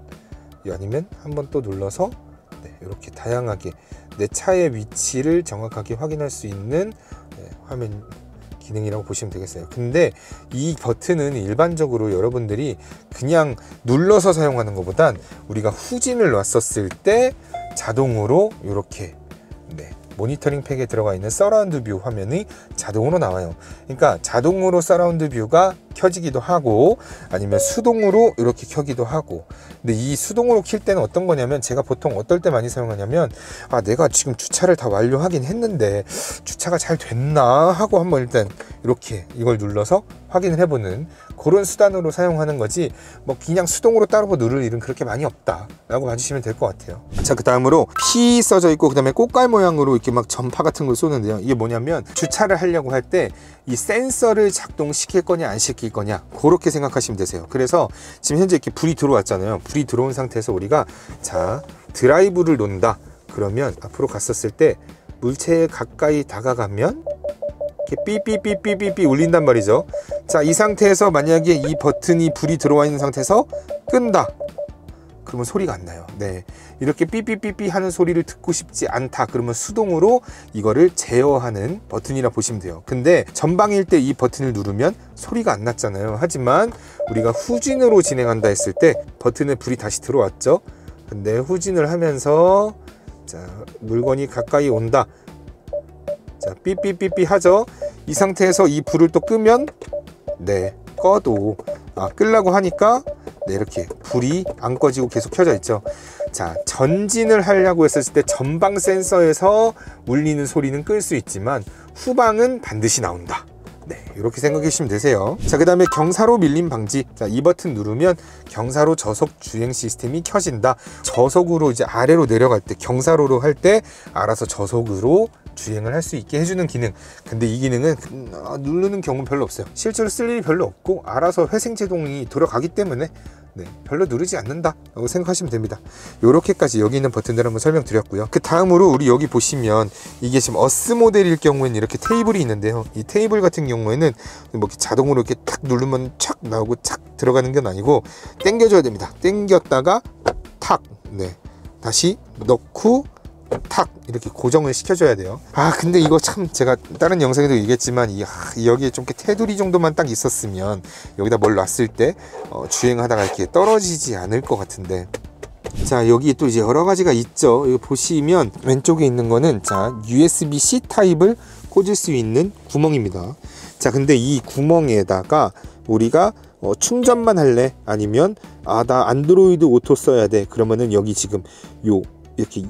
아니면 한번 또 눌러서 네, 이렇게 다양하게 내 차의 위치를 정확하게 확인할 수 있는 네, 화면 기능이라고 보시면 되겠어요. 근데 이 버튼은 일반적으로 여러분들이 그냥 눌러서 사용하는 것보단 우리가 후진을 놨었을 때 자동으로 이렇게 네, 모니터링 팩에 들어가 있는 서라운드 뷰 화면이 자동으로 나와요. 그러니까 자동으로 서라운드 뷰가 켜지기도 하고 아니면 수동으로 이렇게 켜기도 하고. 근데 이 수동으로 킬 때는 어떤 거냐면, 제가 보통 어떨 때 많이 사용하냐면, 아 내가 지금 주차를 다 완료하긴 했는데 주차가 잘 됐나 하고 한번 일단 이렇게 이걸 눌러서 확인을 해보는 그런 수단으로 사용하는 거지, 뭐 그냥 수동으로 따로 누를 일은 그렇게 많이 없다 라고 봐주시면 될 것 같아요. 자, 그 다음으로 P 써져 있고 그 다음에 꽃갈 모양으로 이렇게 막 전파 같은 걸 쏘는데요. 이게 뭐냐면, 주차를 하려고 할 때 이 센서를 작동시킬 거냐 안 시킬 거냐 그렇게 생각하시면 되세요. 그래서 지금 현재 이렇게 불이 들어왔잖아요. 불이 들어온 상태에서 우리가 자 드라이브를 놓는다 그러면 앞으로 갔었을 때 물체에 가까이 다가가면 이렇게 삐삐삐삐삐삐 울린단 말이죠. 자, 이 상태에서 만약에 이 버튼이 불이 들어와 있는 상태에서 끈다 그러면 소리가 안 나요. 네, 이렇게 삐삐삐삐 하는 소리를 듣고 싶지 않다 그러면 수동으로 이거를 제어하는 버튼이라 보시면 돼요. 근데 전방일 때 이 버튼을 누르면 소리가 안 났잖아요. 하지만 우리가 후진으로 진행한다 했을 때 버튼에 불이 다시 들어왔죠. 근데 후진을 하면서 자 물건이 가까이 온다, 자 삐삐삐삐 하죠. 이 상태에서 이 불을 또 끄면 네 꺼도 아 끄려고 하니까 네, 이렇게 불이 안 꺼지고 계속 켜져 있죠. 자, 전진을 하려고 했을 때 전방 센서에서 울리는 소리는 끌 수 있지만 후방은 반드시 나온다. 네, 이렇게 생각해 주시면 되세요. 자, 그 다음에 경사로 밀림 방지. 자, 이 버튼 누르면 경사로 저속 주행 시스템이 켜진다. 저속으로 이제 아래로 내려갈 때, 경사로로 할 때 알아서 저속으로 주행을 할 수 있게 해주는 기능. 근데 이 기능은 누르는 경우는 별로 없어요. 실제로 쓸 일이 별로 없고 알아서 회생제동이 돌아가기 때문에 네, 별로 누르지 않는다 라고 생각하시면 됩니다. 요렇게까지 여기 있는 버튼들 한번 설명드렸고요. 그 다음으로 우리 여기 보시면 이게 지금 어스 모델일 경우에는 이렇게 테이블이 있는데요. 이 테이블 같은 경우에는 뭐 이렇게 자동으로 이렇게 탁 누르면 착 나오고 착 들어가는 건 아니고 당겨줘야 됩니다. 당겼다가 탁 네, 다시 넣고 탁 이렇게 고정을 시켜줘야 돼요. 아 근데 이거 참 제가 다른 영상에도 얘기했지만 이, 아, 여기에 좀 테두리 정도만 딱 있었으면 여기다 뭘 놨을 때 어, 주행하다가 이렇게 떨어지지 않을 것 같은데. 자, 여기 또 이제 여러 가지가 있죠. 이거 보시면 왼쪽에 있는 거는 자 유에스비 씨 타입을 꽂을 수 있는 구멍입니다. 자, 근데 이 구멍에다가 우리가 어, 충전만 할래? 아니면 아 나 안드로이드 오토 써야 돼. 그러면은 여기 지금 요 이렇게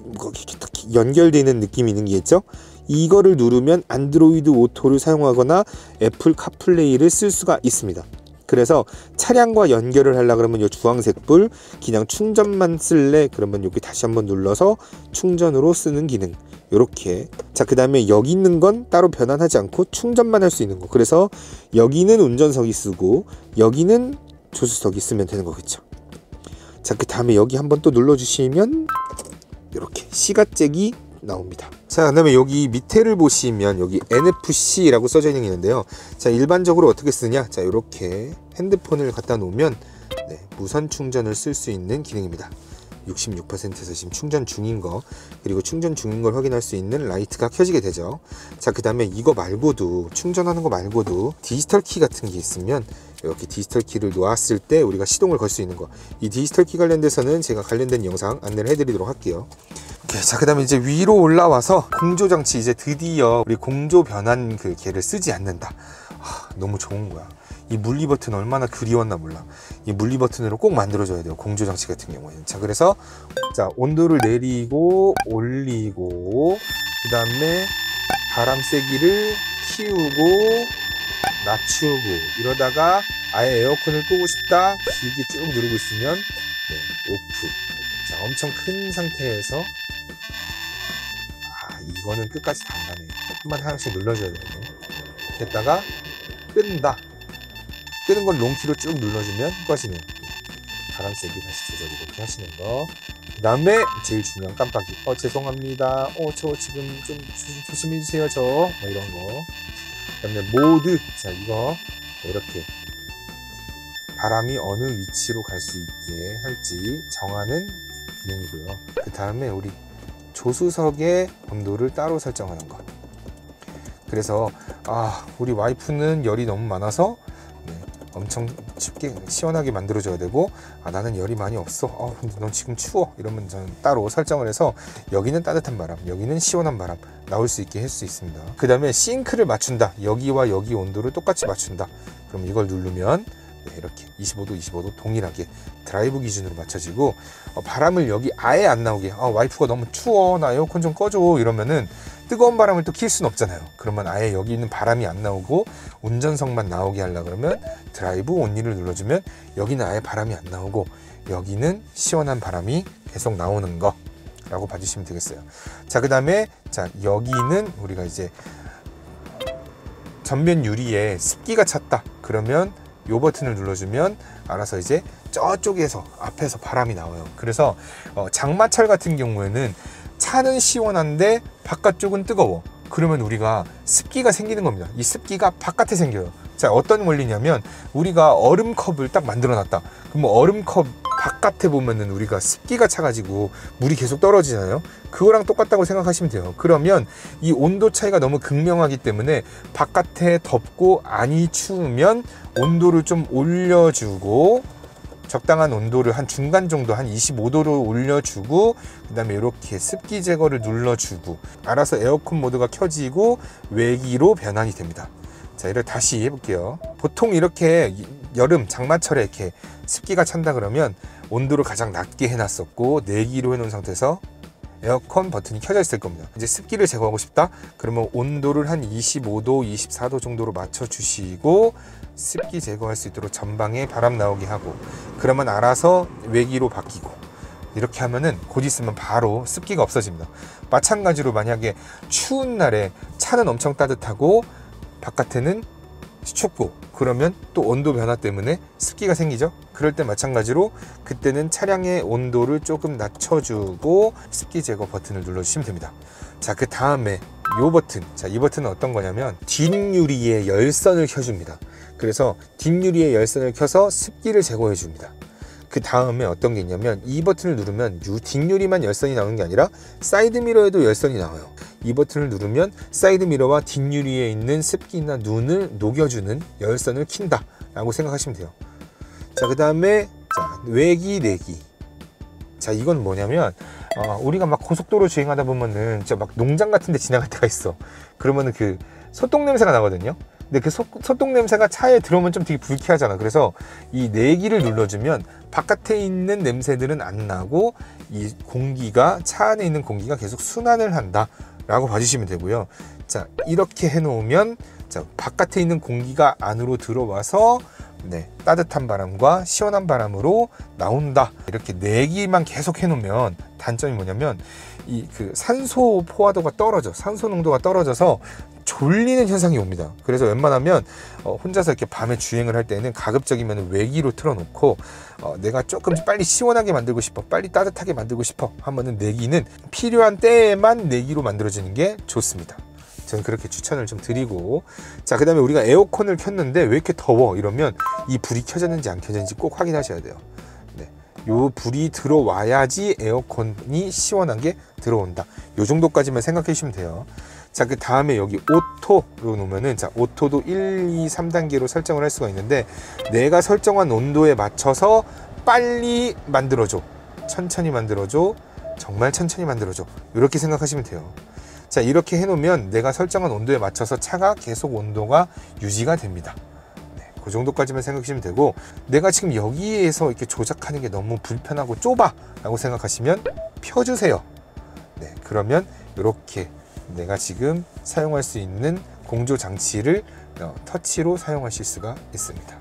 연결되는 느낌이 있는 게 있죠. 이거를 누르면 안드로이드 오토를 사용하거나 애플 카플레이를 쓸 수가 있습니다. 그래서 차량과 연결을 하려 그러면 이 주황색 불, 그냥 충전만 쓸래 그러면 여기 다시 한번 눌러서 충전으로 쓰는 기능. 요렇게. 자, 그 다음에 여기 있는 건 따로 변환하지 않고 충전만 할 수 있는 거. 그래서 여기는 운전석이 쓰고 여기는 조수석이 쓰면 되는 거겠죠. 자, 그 다음에 여기 한번 또 눌러주시면 이렇게 시가잭이 나옵니다. 자, 그 다음에 여기 밑에를 보시면 여기 엔에프씨라고 써져 있는 게 있는데요. 자, 일반적으로 어떻게 쓰냐, 자 이렇게 핸드폰을 갖다 놓으면 네, 무선 충전을 쓸 수 있는 기능입니다. 육십육 퍼센트에서 지금 충전 중인 거, 그리고 충전 중인 걸 확인할 수 있는 라이트가 켜지게 되죠. 자, 그 다음에 이거 말고도, 충전하는 거 말고도 디지털 키 같은 게 있으면 이렇게 디지털 키를 놓았을 때 우리가 시동을 걸 수 있는 거, 이 디지털 키 관련돼서는 제가 관련된 영상 안내를 해드리도록 할게요. 오케이. 자, 그 다음에 이제 위로 올라와서 공조장치, 이제 드디어 우리 공조 변환 그 개를 쓰지 않는다. 아, 너무 좋은 거야. 이 물리 버튼 얼마나 그리웠나 몰라. 이 물리 버튼으로 꼭 만들어줘야 돼요, 공조장치 같은 경우에는. 자, 그래서 자, 온도를 내리고 올리고, 그 다음에 바람 세기를 키우고 낮추고, 이러다가 아예 에어컨을 끄고 싶다, 길게 쭉 누르고 있으면 네, 오프. 자, 엄청 큰 상태에서, 아, 이거는 끝까지 다 안 가네. 한번 하나씩 눌러줘야 되거든. 됐다가 끈다. 끄는 건 롱키로 쭉 눌러주면 꺼지네요. 바람 세기 다시 조절, 이렇게 하시는 거. 그 다음에 제일 중요한 깜빡이. 어, 죄송합니다. 어, 저 지금 좀 조, 조심해 주세요, 저. 뭐 이런 거. 그 다음에 모드. 자, 이거 이렇게 바람이 어느 위치로 갈 수 있게 할지 정하는 기능이고요. 그 다음에 우리 조수석의 온도를 따로 설정하는 것. 그래서 아, 우리 와이프는 열이 너무 많아서 네, 엄청 쉽게 시원하게 만들어줘야 되고, 아, 나는 열이 많이 없어, 어, 근데 넌 지금 추워, 이러면 저는 따로 설정을 해서 여기는 따뜻한 바람, 여기는 시원한 바람 나올 수 있게 할 수 있습니다. 그 다음에 싱크를 맞춘다. 여기와 여기 온도를 똑같이 맞춘다. 그럼 이걸 누르면 네, 이렇게 이십오 도 이십오 도 동일하게 드라이브 기준으로 맞춰지고, 어, 바람을 여기 아예 안 나오게, 아, 와이프가 너무 추워, 나 에어컨 좀 꺼줘, 이러면은 뜨거운 바람을 또 킬 수는 없잖아요. 그러면 아예 여기 있는 바람이 안 나오고 운전석만 나오게 하려고 그러면 드라이브 온리를 눌러주면 여기는 아예 바람이 안 나오고 여기는 시원한 바람이 계속 나오는 거 라고 봐주시면 되겠어요. 자, 그 다음에 자, 여기는 우리가 이제 전면 유리에 습기가 찼다 그러면 요 버튼을 눌러주면 알아서 이제 저쪽에서 앞에서 바람이 나와요. 그래서 어, 장마철 같은 경우에는 차는 시원한데 바깥쪽은 뜨거워. 그러면 우리가 습기가 생기는 겁니다. 이 습기가 바깥에 생겨요. 자, 어떤 원리냐면 우리가 얼음컵을 딱 만들어 놨다. 그럼 얼음컵 바깥에 보면은 우리가 습기가 차가지고 물이 계속 떨어지잖아요. 그거랑 똑같다고 생각하시면 돼요. 그러면 이 온도 차이가 너무 극명하기 때문에 바깥에 덥고 안이 추우면 온도를 좀 올려주고, 적당한 온도를 한 중간 정도 한 이십오 도로 올려주고, 그 다음에 이렇게 습기 제거를 눌러주고, 알아서 에어컨 모드가 켜지고 외기로 변환이 됩니다. 자, 이를 다시 해볼게요. 보통 이렇게 여름 장마철에 이렇게 습기가 찬다 그러면 온도를 가장 낮게 해놨었고 내기로 해놓은 상태에서 에어컨 버튼이 켜져 있을 겁니다. 이제 습기를 제거하고 싶다 그러면 온도를 한 이십오 도 이십사 도 정도로 맞춰 주시고 습기 제거할 수 있도록 전방에 바람 나오게 하고, 그러면 알아서 외기로 바뀌고, 이렇게 하면은 곧 있으면 바로 습기가 없어집니다. 마찬가지로 만약에 추운 날에 차는 엄청 따뜻하고 바깥에는 춥고, 그러면 또 온도 변화 때문에 습기가 생기죠. 그럴 때 마찬가지로 그때는 차량의 온도를 조금 낮춰주고 습기 제거 버튼을 눌러주시면 됩니다. 자, 그 다음에 이 버튼, 자, 이 버튼은 어떤 거냐면 뒷유리의 열선을 켜줍니다. 그래서 뒷유리의 열선을 켜서 습기를 제거해 줍니다. 그 다음에 어떤 게 있냐면 이 버튼을 누르면 뒷유리만 열선이 나오는 게 아니라 사이드미러에도 열선이 나와요. 이 버튼을 누르면 사이드미러와 뒷유리에 있는 습기나 눈을 녹여주는 열선을 킨다 라고 생각하시면 돼요. 자, 그 다음에 자, 외기 내기. 자, 이건 뭐냐면 어, 우리가 막 고속도로 주행하다 보면은 진짜 막 농장 같은 데 지나갈 때가 있어. 그러면은 그 소똥 냄새가 나거든요. 근데 그 소, 소똥 냄새가 차에 들어오면 좀 되게 불쾌하잖아. 그래서 이 내기를 눌러주면 바깥에 있는 냄새들은 안 나고 이 공기가, 차 안에 있는 공기가 계속 순환을 한다 라고 봐주시면 되고요. 자, 이렇게 해놓으면 자, 바깥에 있는 공기가 안으로 들어와서 네, 따뜻한 바람과 시원한 바람으로 나온다. 이렇게 내기만 계속 해놓으면 단점이 뭐냐면 이 그 산소 포화도가 떨어져, 산소 농도가 떨어져서 졸리는 현상이 옵니다. 그래서 웬만하면 어, 혼자서 이렇게 밤에 주행을 할 때는 가급적이면 외기로 틀어놓고 어, 내가 조금 빨리 시원하게 만들고 싶어, 빨리 따뜻하게 만들고 싶어 하면은 내기는 필요한 때에만 내기로 만들어주는 게 좋습니다. 저는 그렇게 추천을 좀 드리고, 자, 그 다음에 우리가 에어컨을 켰는데 왜 이렇게 더워 이러면 이 불이 켜졌는지 안 켜졌는지 꼭 확인하셔야 돼요. 네, 요 불이 들어와야지 에어컨이 시원한 게 들어온다. 요 정도까지만 생각해 주시면 돼요. 자, 그 다음에 여기 오토로 놓으면은 자, 오토도 일, 이, 삼 단계로 설정을 할 수가 있는데 내가 설정한 온도에 맞춰서 빨리 만들어줘, 천천히 만들어줘, 정말 천천히 만들어줘. 이렇게 생각하시면 돼요. 자, 이렇게 해놓으면 내가 설정한 온도에 맞춰서 차가 계속 온도가 유지가 됩니다. 네, 그 정도까지만 생각하시면 되고, 내가 지금 여기에서 이렇게 조작하는 게 너무 불편하고 좁아 라고 생각하시면 펴주세요. 네, 그러면 이렇게 내가 지금 사용할 수 있는 공조 장치를 어, 터치로 사용하실 수가 있습니다.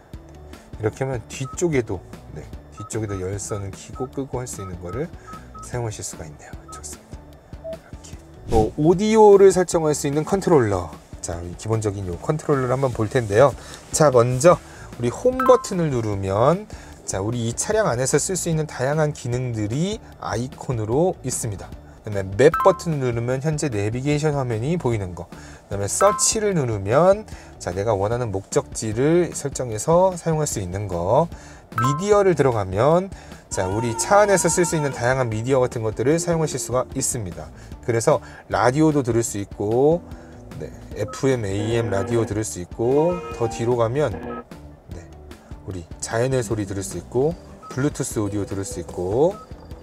이렇게 하면 뒤쪽에도 네, 뒤쪽에도 열선을 켜고 끄고 할 수 있는 거를 사용하실 수가 있네요. 좋습니다. 이렇게 뭐 오디오를 설정할 수 있는 컨트롤러, 자, 기본적인 요 컨트롤러를 한번 볼 텐데요. 자, 먼저 우리 홈 버튼을 누르면 자, 우리 이 차량 안에서 쓸 수 있는 다양한 기능들이 아이콘으로 있습니다. 그다음에 맵 버튼을 누르면 현재 내비게이션 화면이 보이는 거, 그다음에 서치를 누르면 자, 내가 원하는 목적지를 설정해서 사용할 수 있는 거, 미디어를 들어가면 자, 우리 차 안에서 쓸 수 있는 다양한 미디어 같은 것들을 사용하실 수가 있습니다. 그래서 라디오도 들을 수 있고, 네, 에프엠, 에이엠 라디오 들을 수 있고, 더 뒤로 가면 네, 우리 자연의 소리 들을 수 있고, 블루투스 오디오 들을 수 있고,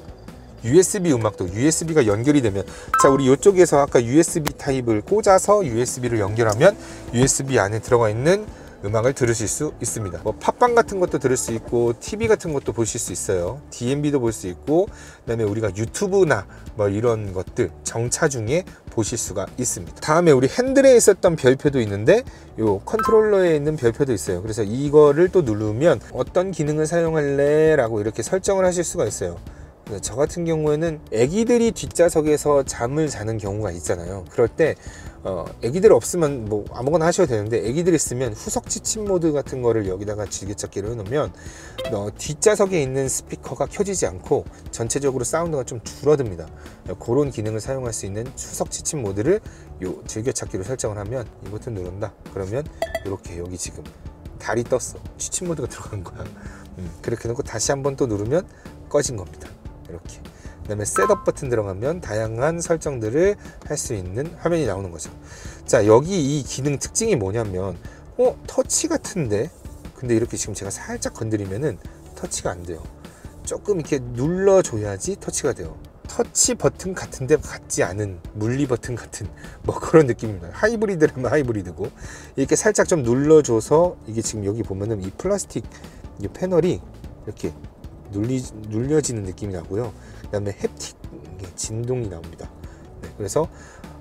유에스비 음악도 유에스비가 연결이 되면 자, 우리 이쪽에서 아까 유에스비 타입을 꽂아서 유에스비를 연결하면 유에스비 안에 들어가 있는 음악을 들으실 수 있습니다. 뭐 팟빵 같은 것도 들을 수 있고, 티비 같은 것도 보실 수 있어요. 디엠비도 볼 수 있고, 그다음에 우리가 유튜브나 뭐 이런 것들 정차 중에 보실 수가 있습니다. 다음에 우리 핸들에 있었던 별표도 있는데 요 컨트롤러에 있는 별표도 있어요. 그래서 이거를 또 누르면 어떤 기능을 사용할래 라고 이렇게 설정을 하실 수가 있어요. 저 같은 경우에는 애기들이 뒷좌석에서 잠을 자는 경우가 있잖아요. 그럴 때 어, 애기들 없으면 뭐 아무거나 하셔도 되는데, 애기들 있으면 후석 지침 모드 같은 거를 여기다가 즐겨찾기를 해놓으면 어, 뒷좌석에 있는 스피커가 켜지지 않고 전체적으로 사운드가 좀 줄어듭니다. 그런 기능을 사용할 수 있는 후석 지침 모드를 요 즐겨찾기로 설정을 하면 이 버튼 누른다 그러면 이렇게 여기 지금 달이 떴어. 취침 모드가 들어간 거야. 음, 그렇게 놓고 다시 한번 또 누르면 꺼진 겁니다. 이렇게. 그 다음에 셋업 버튼 들어가면 다양한 설정들을 할 수 있는 화면이 나오는 거죠. 자, 여기 이 기능 특징이 뭐냐면 어? 터치 같은데? 근데 이렇게 지금 제가 살짝 건드리면은 터치가 안 돼요. 조금 이렇게 눌러줘야지 터치가 돼요. 터치 버튼 같은데 같지 않은 물리 버튼 같은 뭐 그런 느낌입니다. 하이브리드라면 하이브리드고, 이렇게 살짝 좀 눌러줘서 이게 지금 여기 보면은 이 플라스틱 이 패널이 이렇게 눌리, 눌려지는 느낌이 나고요. 그 다음에 햅틱 진동이 나옵니다. 네, 그래서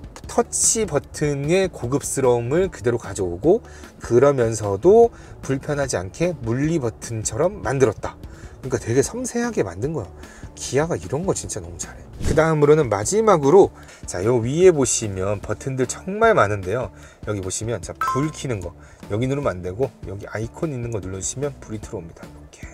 터치 버튼의 고급스러움을 그대로 가져오고, 그러면서도 불편하지 않게 물리 버튼처럼 만들었다. 그러니까 되게 섬세하게 만든 거야. 기아가 이런 거 진짜 너무 잘해. 그 다음으로는 마지막으로 자, 요 위에 보시면 버튼들 정말 많은데요. 여기 보시면 자, 불 켜는 거 여기 누르면 안 되고, 여기 아이콘 있는 거 눌러주시면 불이 들어옵니다. 이렇게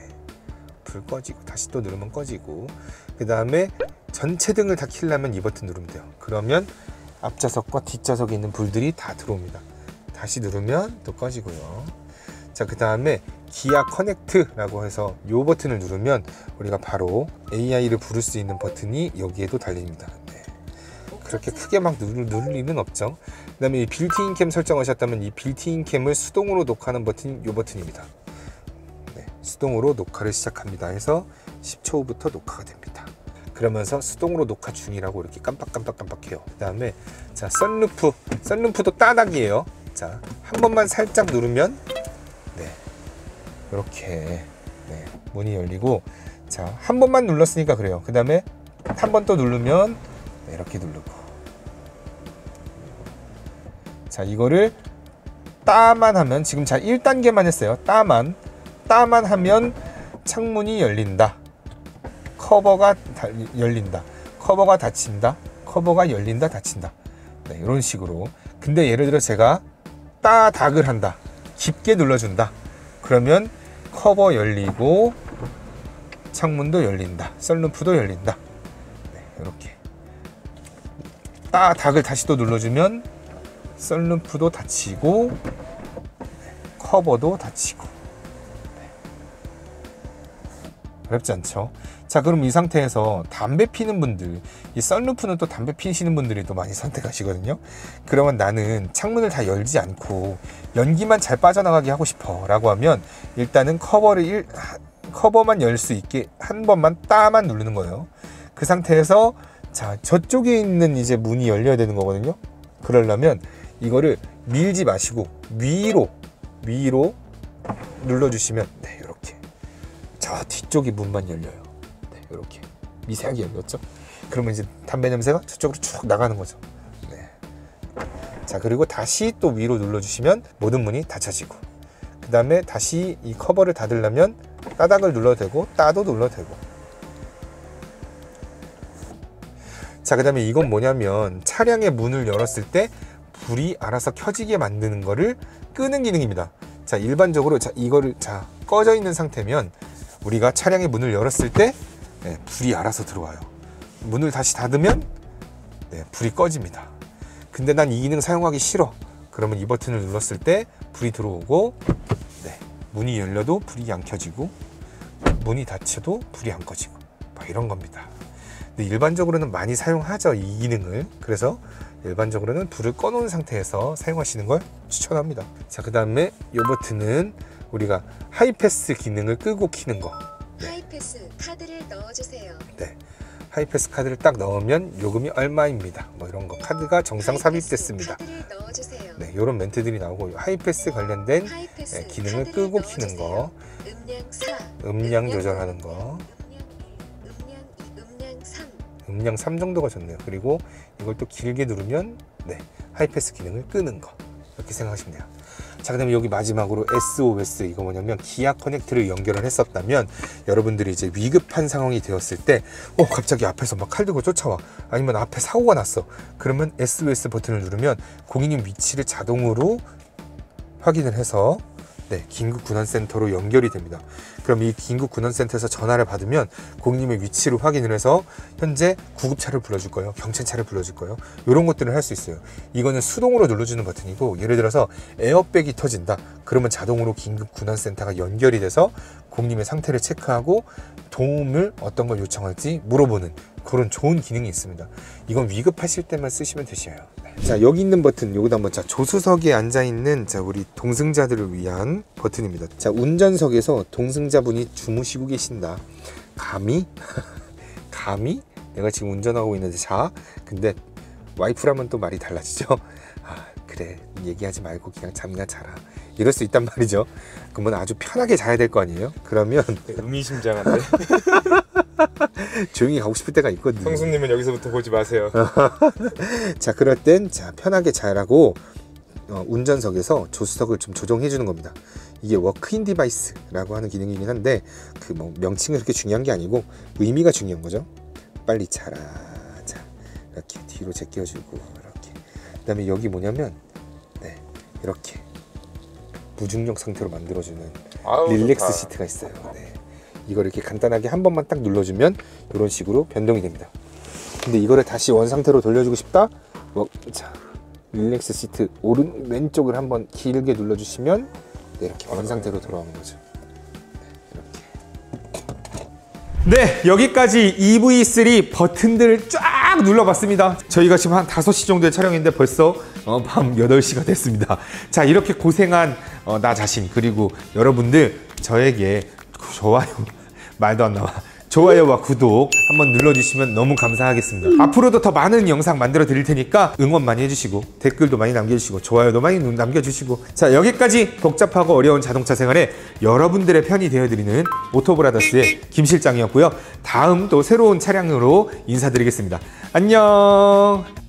불 꺼지고, 다시 또 누르면 꺼지고, 그 다음에 전체 등을 다 켜려면 이 버튼 누르면 돼요. 그러면 앞좌석과 뒷좌석에 있는 불들이 다 들어옵니다. 다시 누르면 또 꺼지고요. 자, 그 다음에 기아 커넥트라고 해서 이 버튼을 누르면 우리가 바로 에이아이를 부를 수 있는 버튼이 여기에도 달립니다. 네. 그렇게 크게 막 누를, 누를 일은 없죠. 그 다음에 이 빌트인 캠 설정하셨다면 이 빌트인 캠을 수동으로 녹화하는 버튼이 이 버튼입니다. 네. 수동으로 녹화를 시작합니다 해서 십 초 후부터 녹화가 됩니다. 그러면서 수동으로 녹화 중이라고 이렇게 깜빡깜빡깜빡해요. 그 다음에 자, 썬루프 썬루프도 따닥이에요. 자, 한 번만 살짝 누르면 네, 이렇게 네, 문이 열리고, 자, 한 번만 눌렀으니까 그래요. 그 다음에 한 번 또 누르면 네, 이렇게 누르고, 자, 이거를 따만 하면, 지금 자 일 단계만 했어요. 따만 따만 하면 창문이 열린다, 커버가 다, 열린다, 커버가 닫힌다, 커버가 열린다, 닫힌다. 네, 이런 식으로. 근데 예를 들어 제가 따닥을 한다, 깊게 눌러준다, 그러면 커버 열리고 창문도 열린다, 썬루프도 열린다. 네, 이렇게 따닥을 다시 또 눌러주면 썬루프도 닫히고 네, 커버도 닫히고. 네. 어렵지 않죠? 자, 그럼 이 상태에서 담배 피는 분들, 이 썬루프는 또 담배 피시는 분들이 또 많이 선택하시거든요. 그러면 나는 창문을 다 열지 않고 연기만 잘 빠져나가게 하고 싶어 라고 하면 일단은 커버를 일, 커버만 열 수 있게 한 번만 따만 누르는 거예요. 그 그 상태에서 자 저쪽에 있는 이제 문이 열려야 되는 거거든요. 그러려면 이거를 밀지 마시고 위로 위로 눌러주시면 네 이렇게 저 뒤쪽이 문만 열려요. 네 이렇게 미세하게 열렸죠. 그러면 이제 담배 냄새가 저쪽으로 쭉 나가는 거죠. 네. 자 그리고 다시 또 위로 눌러주시면 모든 문이 닫혀지고, 그 다음에 다시 이 커버를 닫으려면 따닥을 눌러도 되고 따도 눌러도 되고. 자 그 다음에 이건 뭐냐면 차량의 문을 열었을 때 불이 알아서 켜지게 만드는 거를 끄는 기능입니다. 자 일반적으로 자 이거를 자 꺼져 있는 상태면 우리가 차량의 문을 열었을 때 네, 불이 알아서 들어와요. 문을 다시 닫으면 네, 불이 꺼집니다. 근데 난 이 기능 사용하기 싫어. 그러면 이 버튼을 눌렀을 때 불이 들어오고 네, 문이 열려도 불이 안 켜지고 문이 닫혀도 불이 안 꺼지고 막 이런 겁니다. 근데 일반적으로는 많이 사용하죠, 이 기능을. 그래서 일반적으로는 불을 꺼놓은 상태에서 사용하시는 걸 추천합니다. 자, 그 다음에 이 버튼은 우리가 하이패스 기능을 끄고 켜는 거. 네. 하이패스 카드를 넣어주세요. 네. 하이패스 카드를 딱 넣으면 요금이 얼마입니다. 뭐 이런 거. 카드가 정상 삽입됐습니다. 카드를 넣어주세요. 네, 이런 멘트들이 나오고 하이패스 관련된 하이패스 네, 기능을 끄고 넣어주세요. 켜는 거. 음량 사, 음량 조절하는 거. 음량 이, 음량 삼. 음량 삼 정도가 좋네요. 그리고 이걸 또 길게 누르면 네, 하이패스 기능을 끄는 거. 이렇게 생각하시면 돼요. 자, 그 다음에 여기 마지막으로 에스오에스, 이거 뭐냐면 기아 커넥트를 연결을 했었다면 여러분들이 이제 위급한 상황이 되었을 때 어, 갑자기 앞에서 막 칼 들고 쫓아와, 아니면 앞에 사고가 났어. 그러면 에스오에스 버튼을 누르면 고객님 위치를 자동으로 확인을 해서 네, 긴급 군원센터로 연결이 됩니다. 그럼 이 긴급 군원센터에서 전화를 받으면 고객님의 위치를 확인을 해서 현재 구급차를 불러줄 거예요, 경찰차를 불러줄 거예요. 이런 것들을 할 수 있어요. 이거는 수동으로 눌러주는 버튼이고, 예를 들어서 에어백이 터진다 그러면 자동으로 긴급 군원센터가 연결이 돼서 고객님의 상태를 체크하고 도움을 어떤 걸 요청할지 물어보는 그런 좋은 기능이 있습니다. 이건 위급하실 때만 쓰시면 되셔요. 자, 여기 있는 버튼, 요거도 한번, 자, 조수석에 앉아있는 자 우리 동승자들을 위한 버튼입니다. 자, 운전석에서 동승자분이 주무시고 계신다. 감히? 감히? 내가 지금 운전하고 있는데 자? 근데 와이프라면 또 말이 달라지죠? 아, 그래, 얘기하지 말고 그냥 잠이나 자라. 이럴 수 있단 말이죠. 그러면 아주 편하게 자야 될 거 아니에요? 그러면 의미심장한데. 조용히 가고 싶을 때가 있거든요. 성수님은 여기서부터 보지 마세요. 자, 그럴 땐 자 편하게 자라고 어, 운전석에서 조수석을 좀 조정해 주는 겁니다. 이게 워크인 디바이스라고 하는 기능이긴 한데 그 뭐 명칭은 그렇게 중요한 게 아니고 의미가 중요한 거죠. 빨리 자라. 자, 이렇게 뒤로 제껴주고 이렇게. 그다음에 여기 뭐냐면 네, 이렇게 무중력 상태로 만들어주는 아우, 릴렉스 좋다. 시트가 있어요. 네. 이걸 이렇게 간단하게 한 번만 딱 눌러주면 이런 식으로 변동이 됩니다. 근데 이거를 다시 원 상태로 돌려주고 싶다? 뭐, 자, 릴렉스 시트 오른 왼쪽을 한번 길게 눌러주시면 네, 이렇게 원 상태로 돌아오는 거죠. 네, 여기까지 이브이 쓰리 버튼들을 쫙 눌러봤습니다. 저희가 지금 한 다섯 시 정도의 촬영인데 벌써 어, 밤 여덟 시가 됐습니다. 자, 이렇게 고생한 어, 나 자신, 그리고 여러분들 저에게 좋아요, 말도 안 나와, 좋아요와 구독 한번 눌러주시면 너무 감사하겠습니다. 앞으로도 더 많은 영상 만들어 드릴 테니까 응원 많이 해주시고 댓글도 많이 남겨주시고 좋아요도 많이 남겨주시고. 자, 여기까지 복잡하고 어려운 자동차 생활에 여러분들의 편이 되어드리는 오토브라더스의 김 실장이었고요. 다음 또 새로운 차량으로 인사드리겠습니다. 안녕.